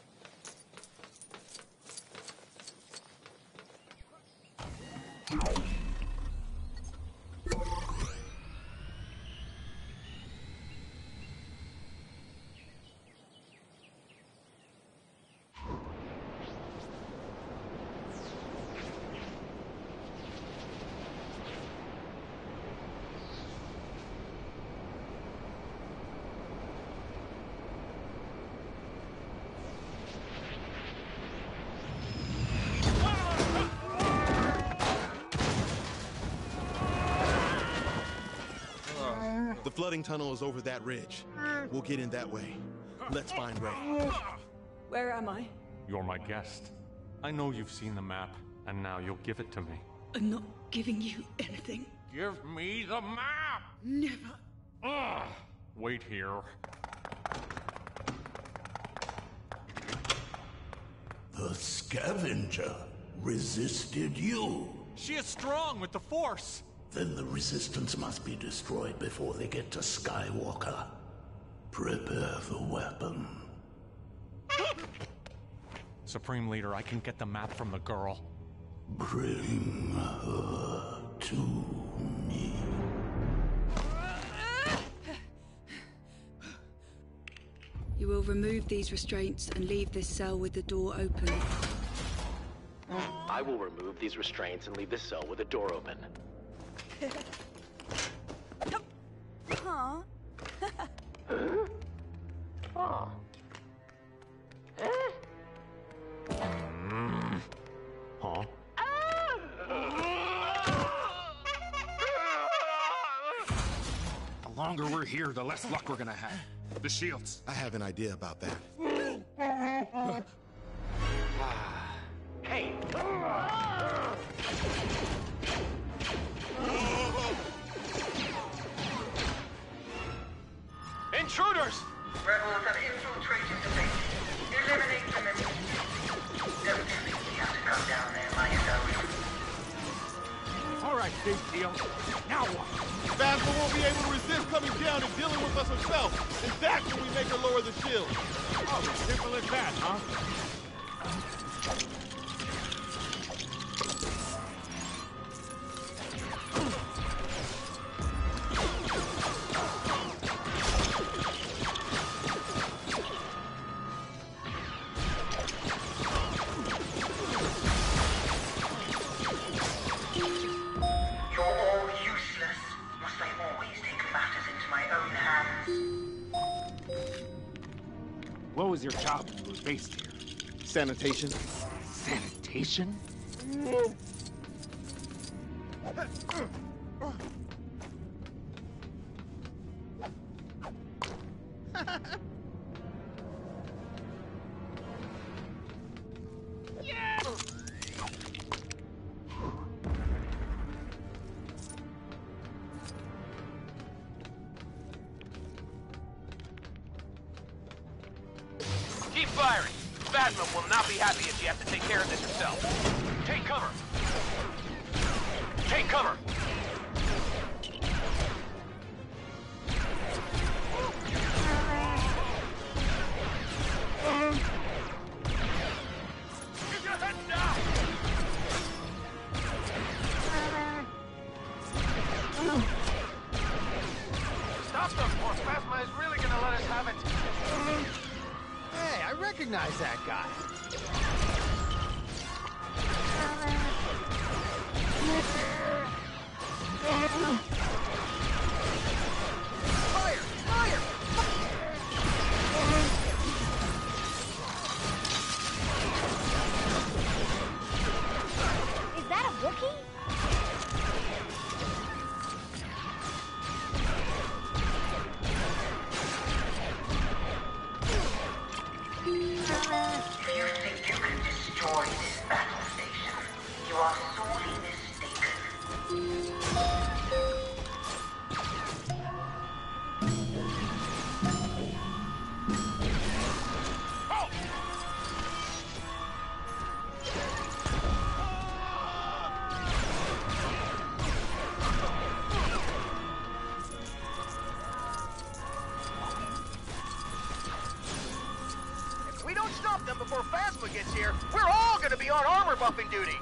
Speaker 16: The flooding tunnel is over that ridge. We'll get in that way. Let's find Ray.
Speaker 8: Where am I?
Speaker 1: You're my guest. I know you've seen the map, and now you'll give it to me.
Speaker 3: I'm not giving you anything.
Speaker 2: Give me the map!
Speaker 3: Never.
Speaker 1: Wait here.
Speaker 23: The scavenger resisted you.
Speaker 1: She is strong with the Force.
Speaker 23: Then the Resistance must be destroyed before they get to Skywalker. Prepare the weapon.
Speaker 1: Supreme Leader, I can get the map from the girl.
Speaker 23: Bring her to me.
Speaker 3: You will remove these restraints and leave this cell with the door open.
Speaker 24: I will remove these restraints and leave this cell with the door open.
Speaker 8: Huh?
Speaker 24: Oh.
Speaker 1: Huh?
Speaker 17: The longer we're here, the less luck we're gonna have. The shields.
Speaker 16: I have an idea about that.
Speaker 24: Hey!
Speaker 2: Intruders!
Speaker 25: Rebels have infiltrated the base. Eliminate them immediately. Don't think you have to come down there myself.
Speaker 18: All right, big deal. Now what?
Speaker 15: Phasma won't be able to resist coming down and dealing with us herself. And that's when we make her lower the shield.
Speaker 18: Oh, simple as that, huh? What was your job when you were based here?
Speaker 15: Sanitation.
Speaker 18: Sanitation?
Speaker 11: Keep firing. Phasma will not be happy if you have to take care of this yourself. Take cover. Take cover. Keep your head down. Stop them, or Phasma is really gonna let us have it.
Speaker 4: Hey, I recognize that guy. Fire! Fire!
Speaker 6: Is that a Wookiee?
Speaker 25: If you think you can destroy this battle station, you are sorely mistaken.
Speaker 11: If we don't stop them before Phasma gets here, we're all gonna be on armor buffing duty.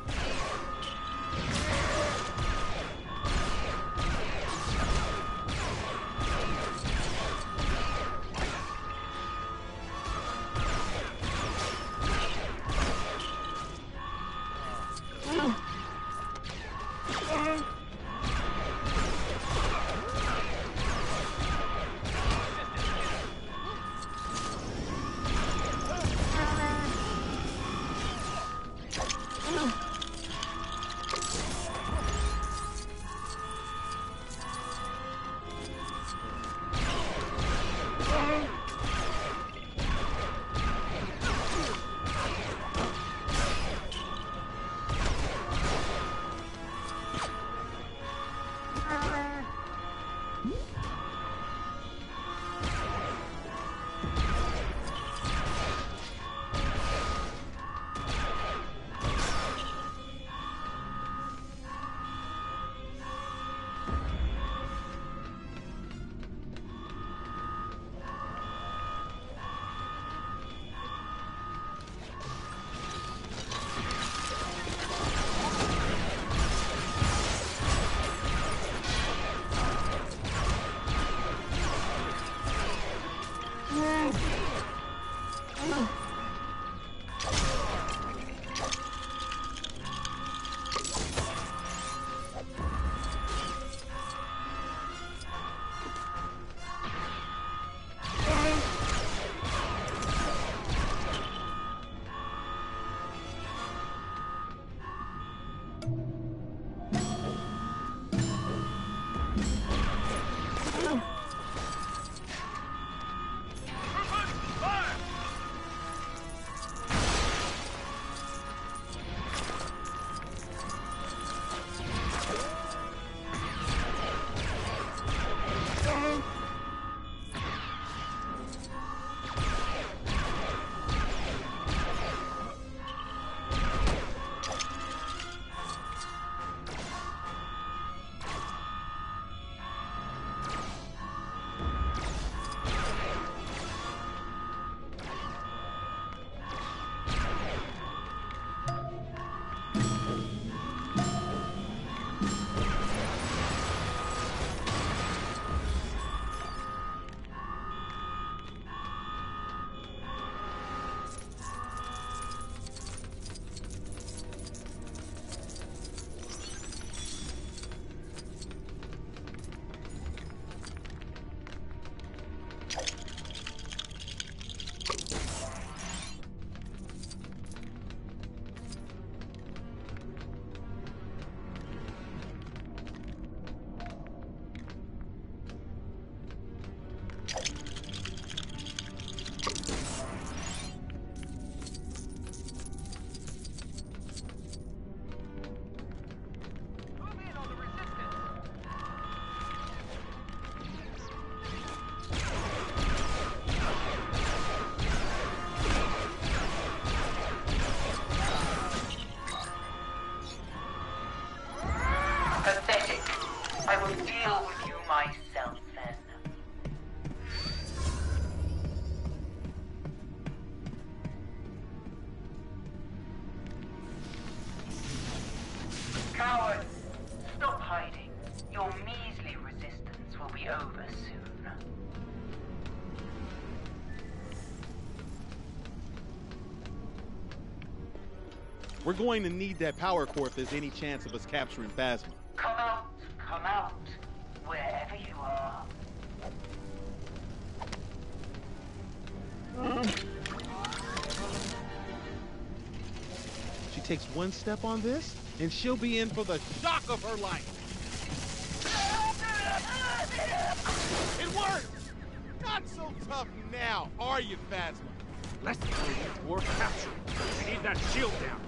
Speaker 15: We're going to need that power core if there's any chance of us capturing Phasma.
Speaker 25: Come out, wherever you are.
Speaker 15: She takes one step on this, and she'll be in for the shock of her life. It worked! Not so tough now, are you, Phasma?
Speaker 18: Let's go or capture. We need that shield down.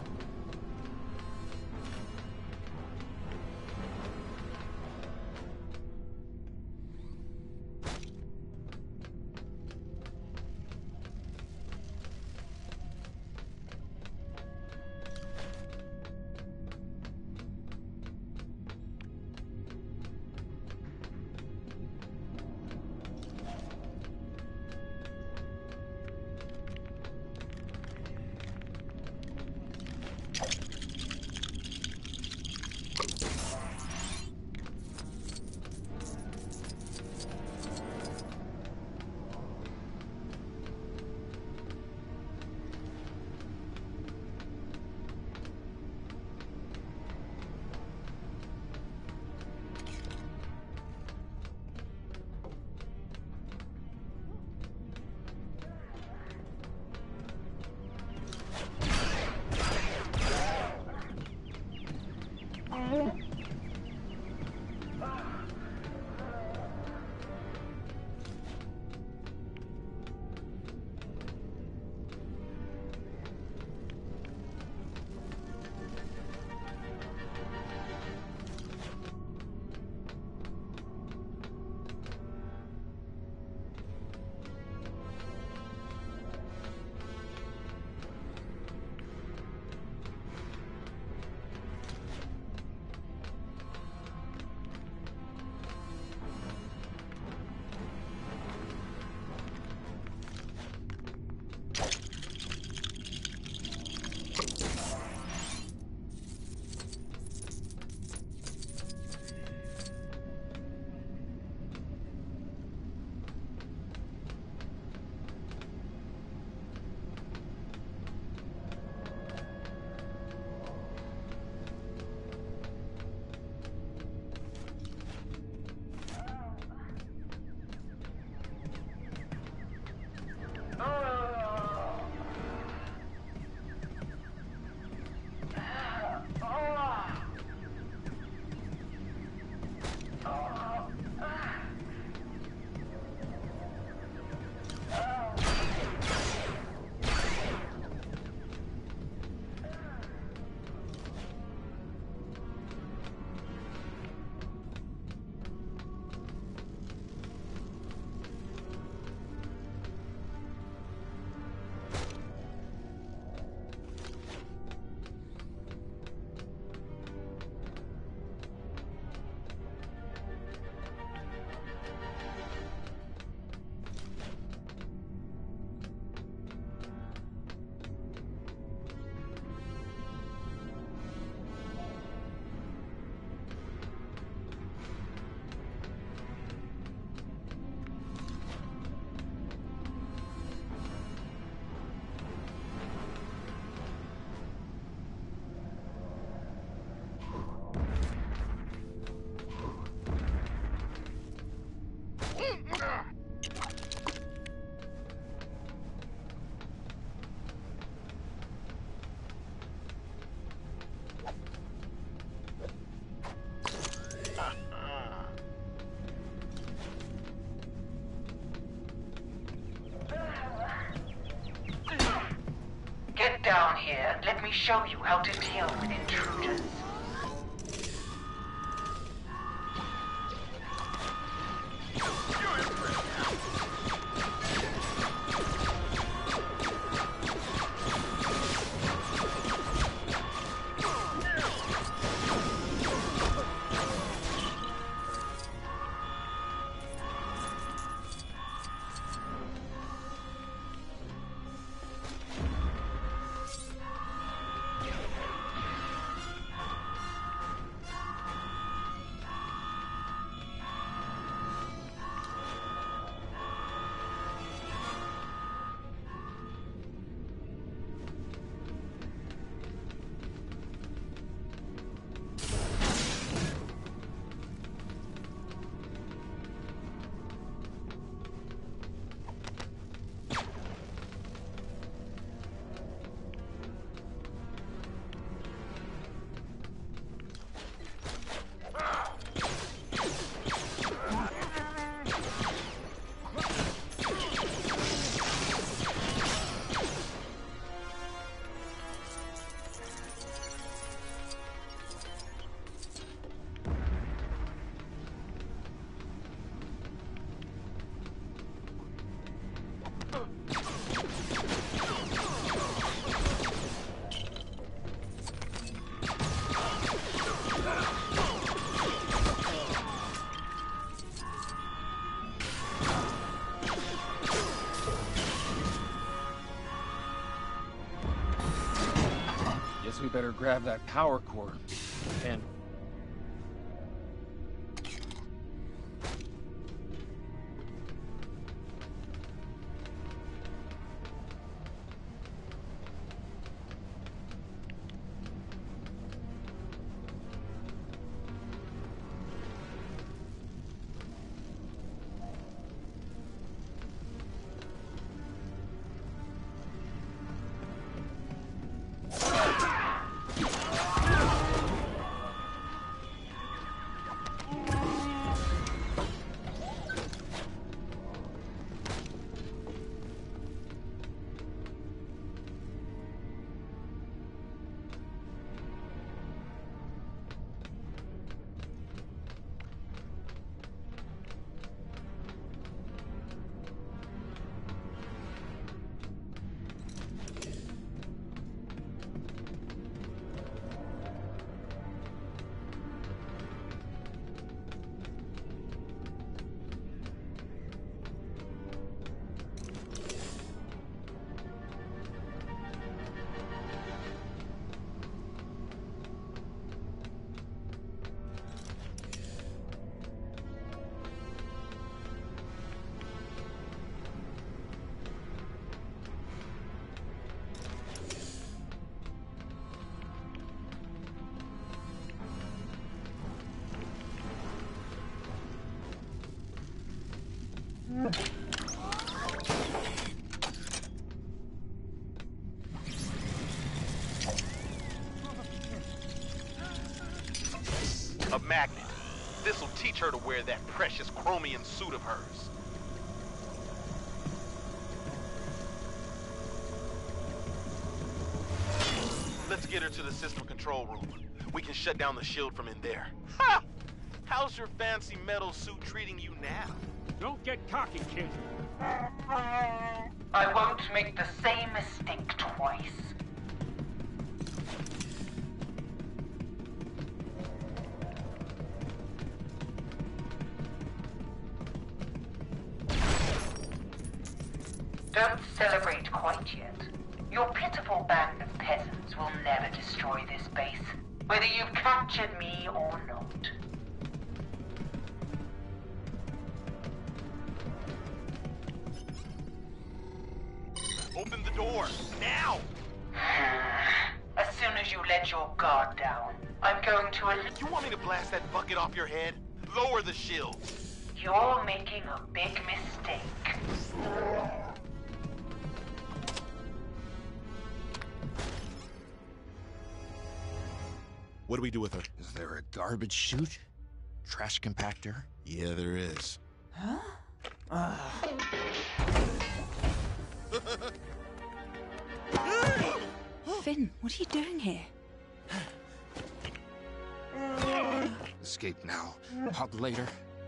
Speaker 25: Get down here. Let me show you how to deal with intruders.
Speaker 18: Guess we better grab that power core. And...
Speaker 4: A magnet. This'll teach her to wear that precious chromium suit of hers. Let's get her to the system control room. We can shut down the shield from in there. Ha! How's your fancy metal suit treating you now?
Speaker 18: Don't get cocky, kid.
Speaker 25: I won't make the same mistake twice. Don't celebrate quite yet. Your pitiful band of peasants will never destroy this base, whether you've captured me or not.
Speaker 4: Open the door, now!
Speaker 25: As soon as you let your guard down, I'm going to...
Speaker 4: You want me to blast that bucket off your head? Lower the shield.
Speaker 25: You're making a big mistake.
Speaker 16: What do we do with her?
Speaker 17: Is there a garbage chute? Trash compactor?
Speaker 16: Yeah, there is.
Speaker 25: Huh?
Speaker 3: Finn, what are you doing here?
Speaker 17: Escape now. Hug later.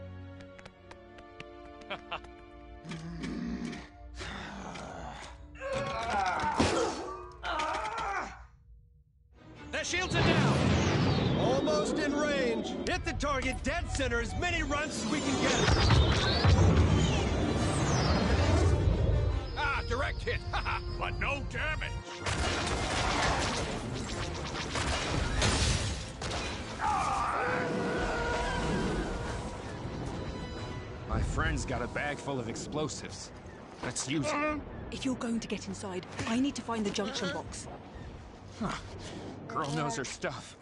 Speaker 10: The shields are down! Almost in range. Hit the target dead center as many runs as we can get.
Speaker 11: Ah, direct hit. But no damage.
Speaker 17: My friend's got a bag full of explosives. Let's use it.
Speaker 3: If you're going to get inside, I need to find the junction box.
Speaker 17: Huh. Girl knows her stuff.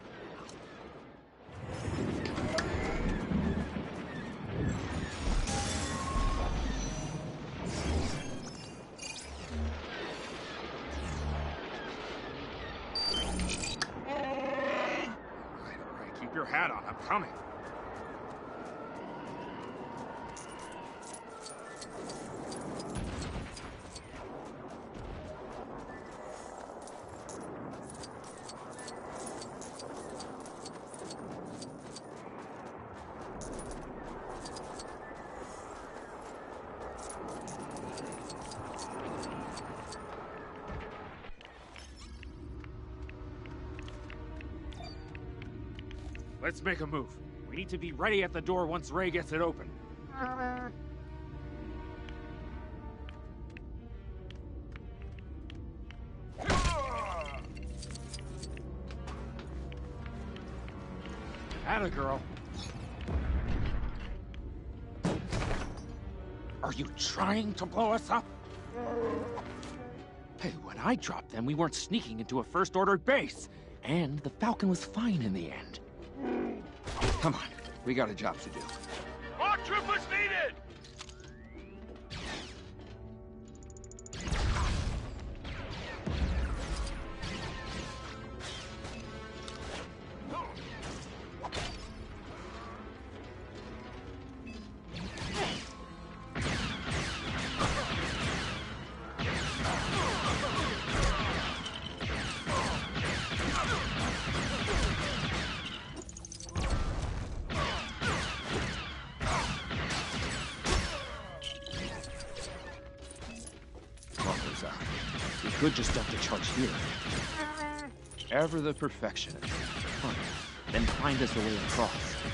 Speaker 18: Right, keep your hat on. I'm coming. Let's make a move. We need to be ready at the door once Ray gets it open. Atta girl. Are you trying to blow us up? Hey, when I dropped them, we weren't sneaking into a First Order base. And the Falcon was fine in the end. Come on, we got a job to do.
Speaker 11: More troopers needed!
Speaker 18: We could just dump the charge here. Ever the perfectionist. Fine. Then find us a way across.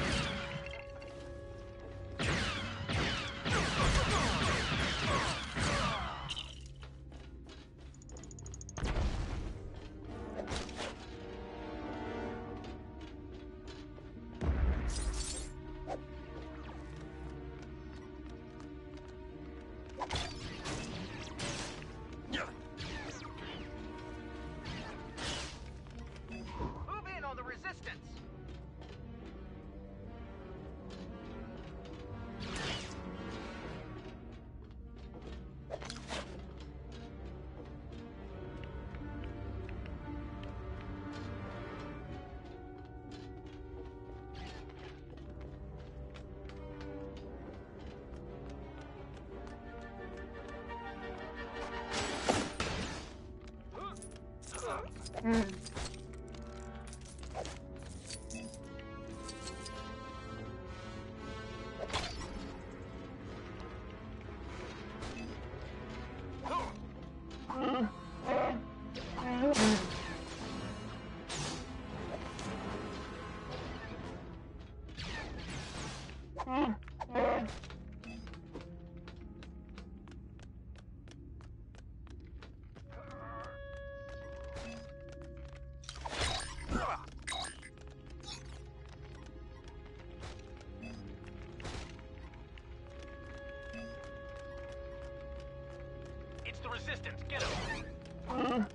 Speaker 11: It's the Resistance. Get him.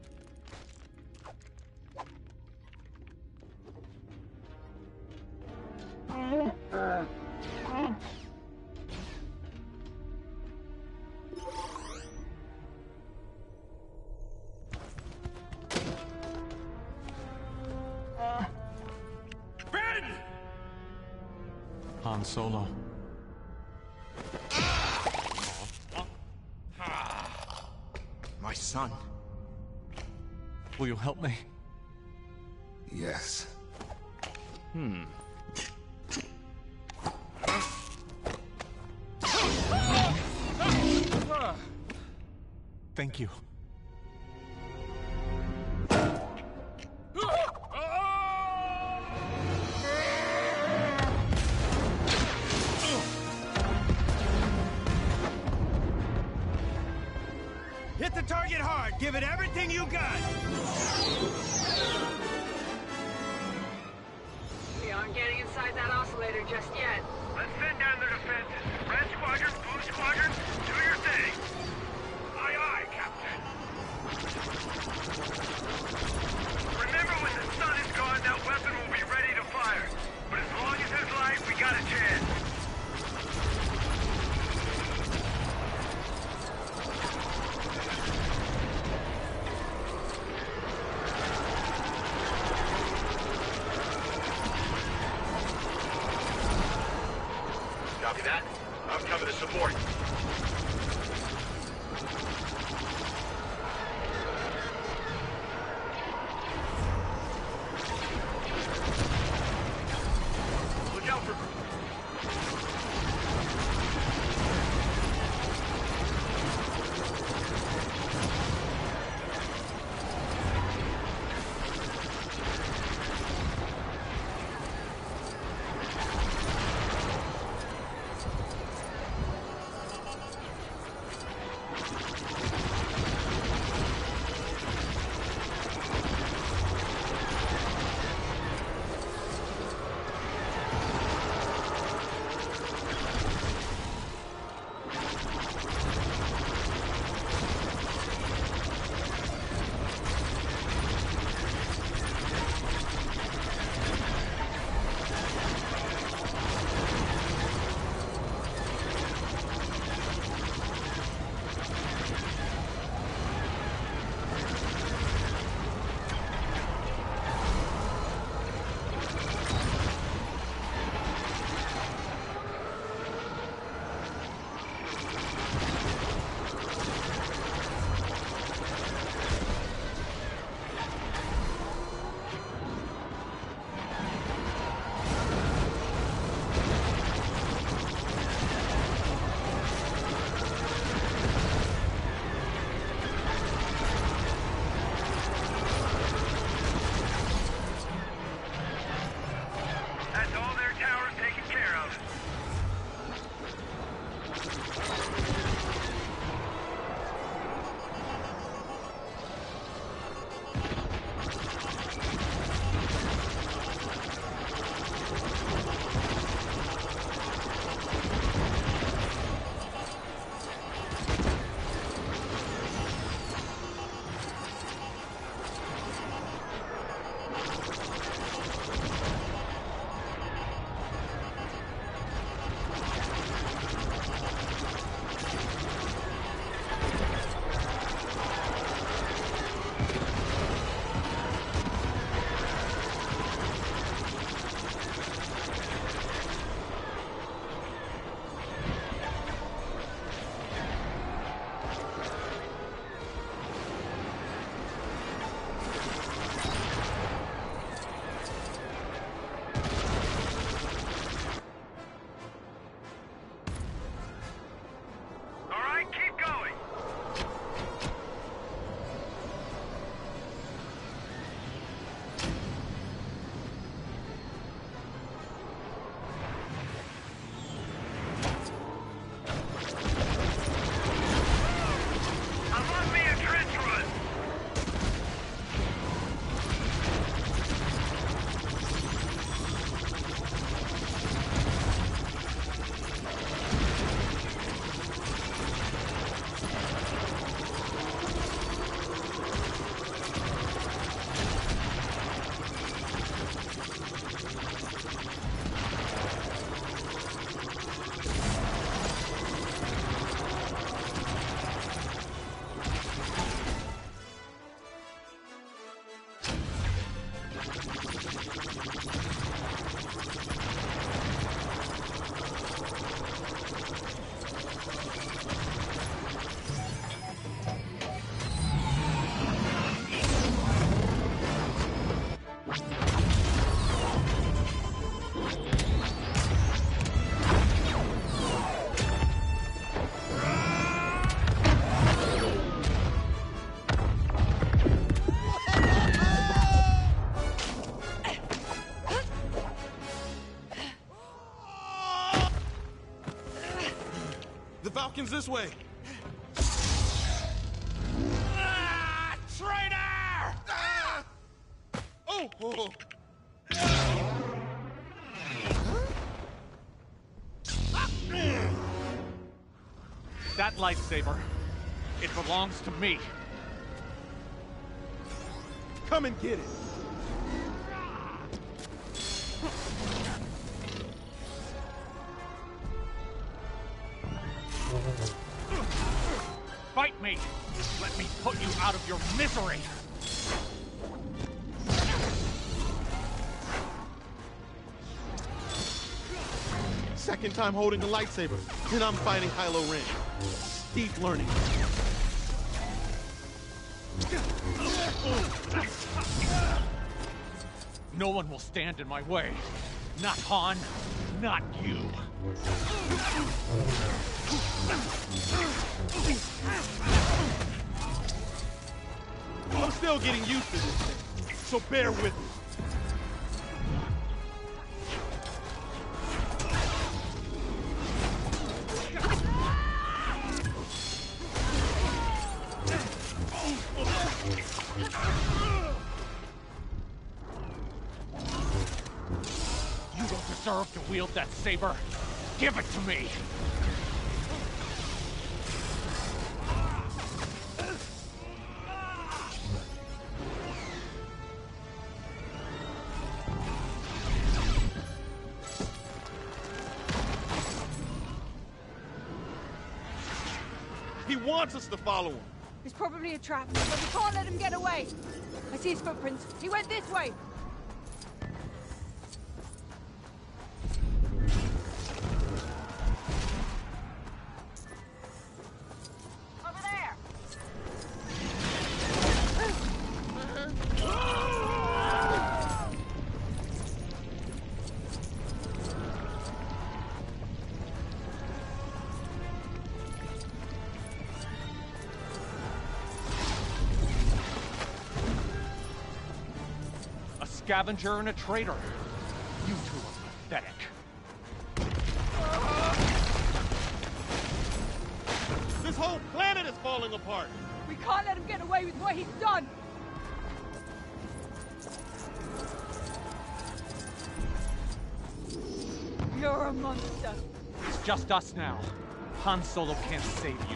Speaker 2: Ben!
Speaker 6: Han Solo.
Speaker 17: My son.
Speaker 6: Will you help me?
Speaker 17: Yes.
Speaker 6: Thank you.
Speaker 10: Hit the target hard. Give it everything you got.
Speaker 7: We aren't getting inside that oscillator just yet.
Speaker 11: Let's send down their defenses. Red Squadron, Blue Squadron, do your thing. Aye, aye, Captain. Remember, when the sun is gone, that weapon will be ready to fire. But as long as there's light, we got a chance. Copy that. I'm coming to support. Look out for...
Speaker 15: Hopkins, this way.
Speaker 2: Traitor!
Speaker 15: Oh!
Speaker 18: That lightsaber, it belongs to me.
Speaker 15: Come and get it.
Speaker 18: Fight me! Let me put you out of your misery!
Speaker 15: Second time holding a lightsaber. Then I'm fighting Kylo Ren. Deep learning.
Speaker 18: No one will stand in my way. Not Han, not you.
Speaker 15: I'm still getting used to this thing, so bear with me.
Speaker 18: You don't deserve to wield that saber. Give it to me.
Speaker 15: He wants us to follow him.
Speaker 8: It's probably a trap, but we can't let him get away. I see his footprints. He went this way. Over there.
Speaker 18: A scavenger and a traitor. You two are pathetic.
Speaker 15: This whole planet is falling apart.
Speaker 8: We can't let him get away with what he's done. You're a monster.
Speaker 18: It's just us now. Han Solo can't save you.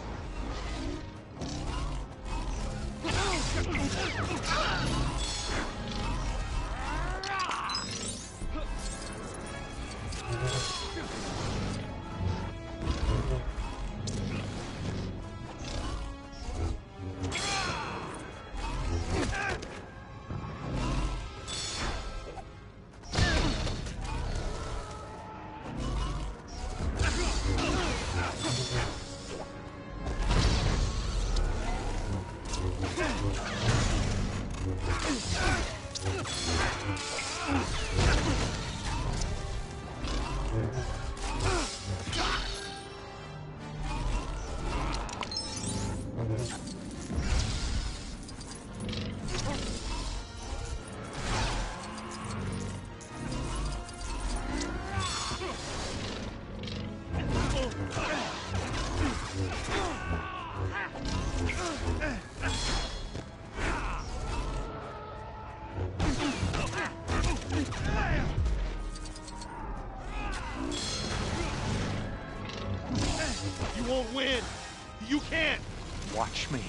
Speaker 15: You won't win. You can't.
Speaker 18: Watch me.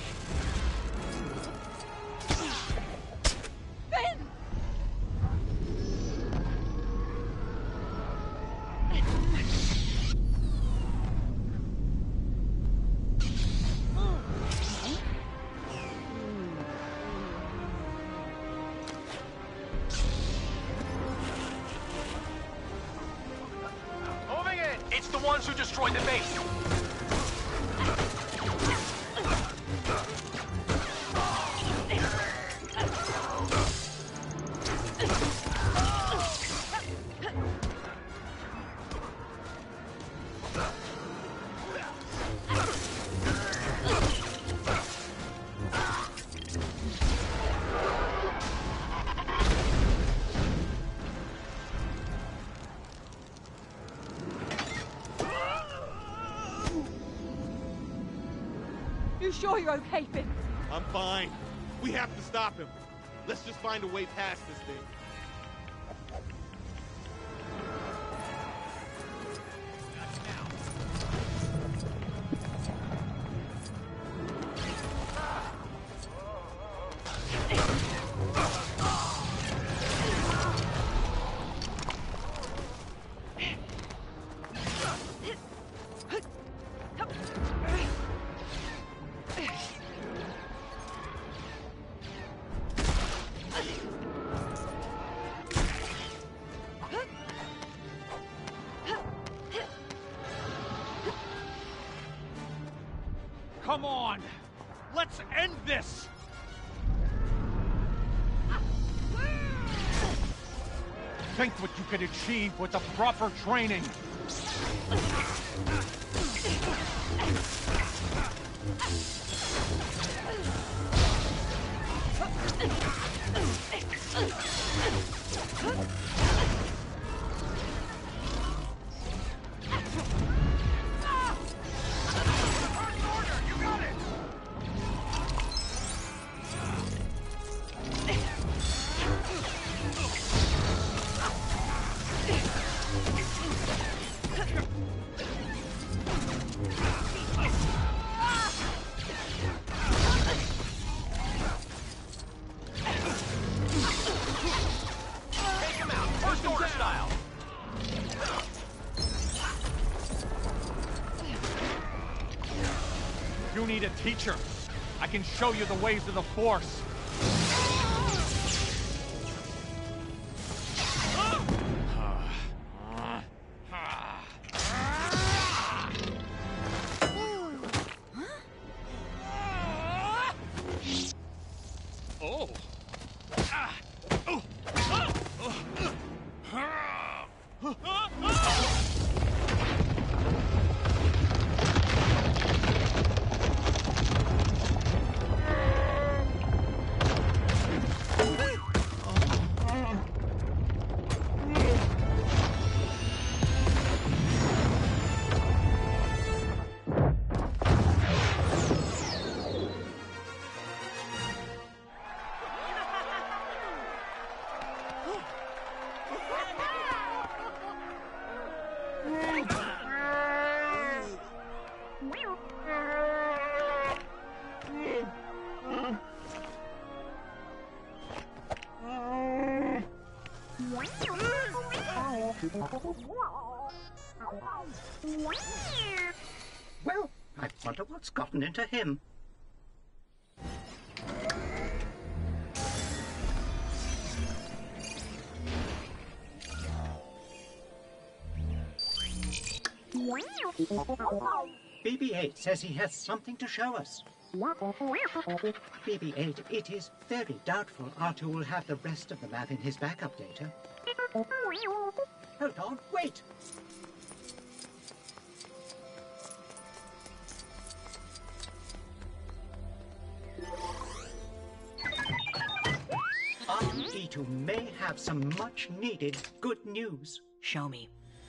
Speaker 8: Ben!
Speaker 4: Moving in! It's the ones who destroyed the base!
Speaker 8: sure you're okay, Finn?
Speaker 15: I'm fine. We have to stop him. Let's just find a way past this thing.
Speaker 18: Come on! Let's end this! Think what you could achieve with the proper training! You need a teacher. I can show you the ways of the Force.
Speaker 15: Oh.
Speaker 13: Well, I wonder what's gotten into him. BB-8 says he has something to show us. BB-8, it is very doubtful R2 will have the rest of the map in his backup data. Hold on, wait! R2-D2 may have some much-needed good news.
Speaker 20: Show me.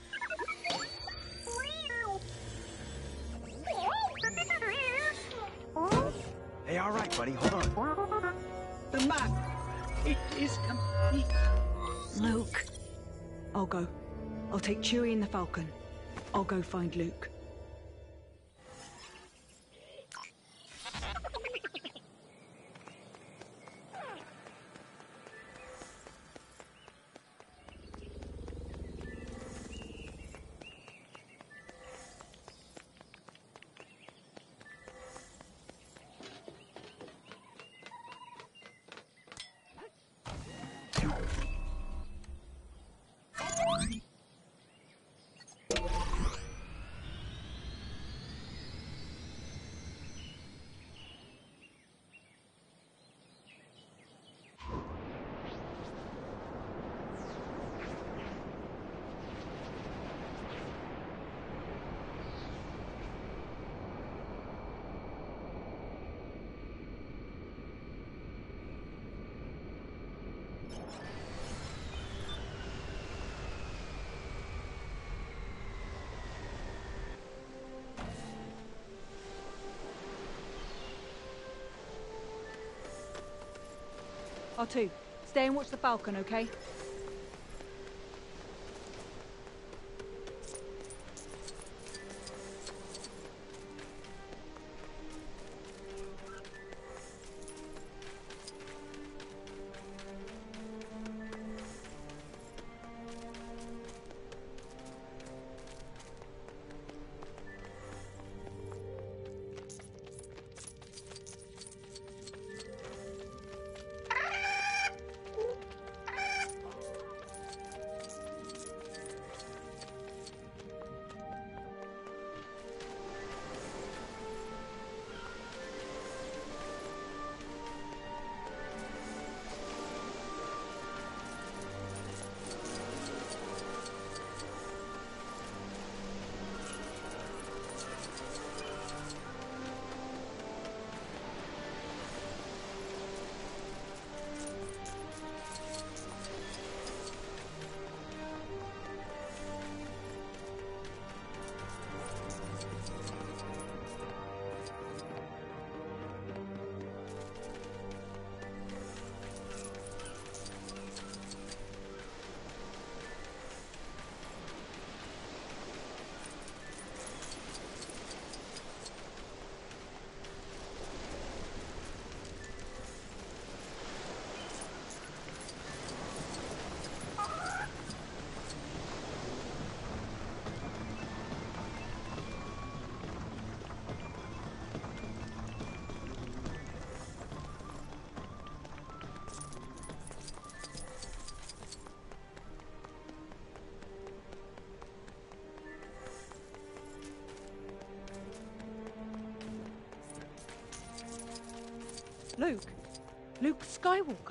Speaker 10: Hey, all right, buddy, hold on.
Speaker 13: The map! It is complete.
Speaker 3: Luke. I'll go. I'll take Chewie and the Falcon. I'll go find Luke.
Speaker 8: R2, stay and watch the Falcon, okay? Luke. Luke Skywalker.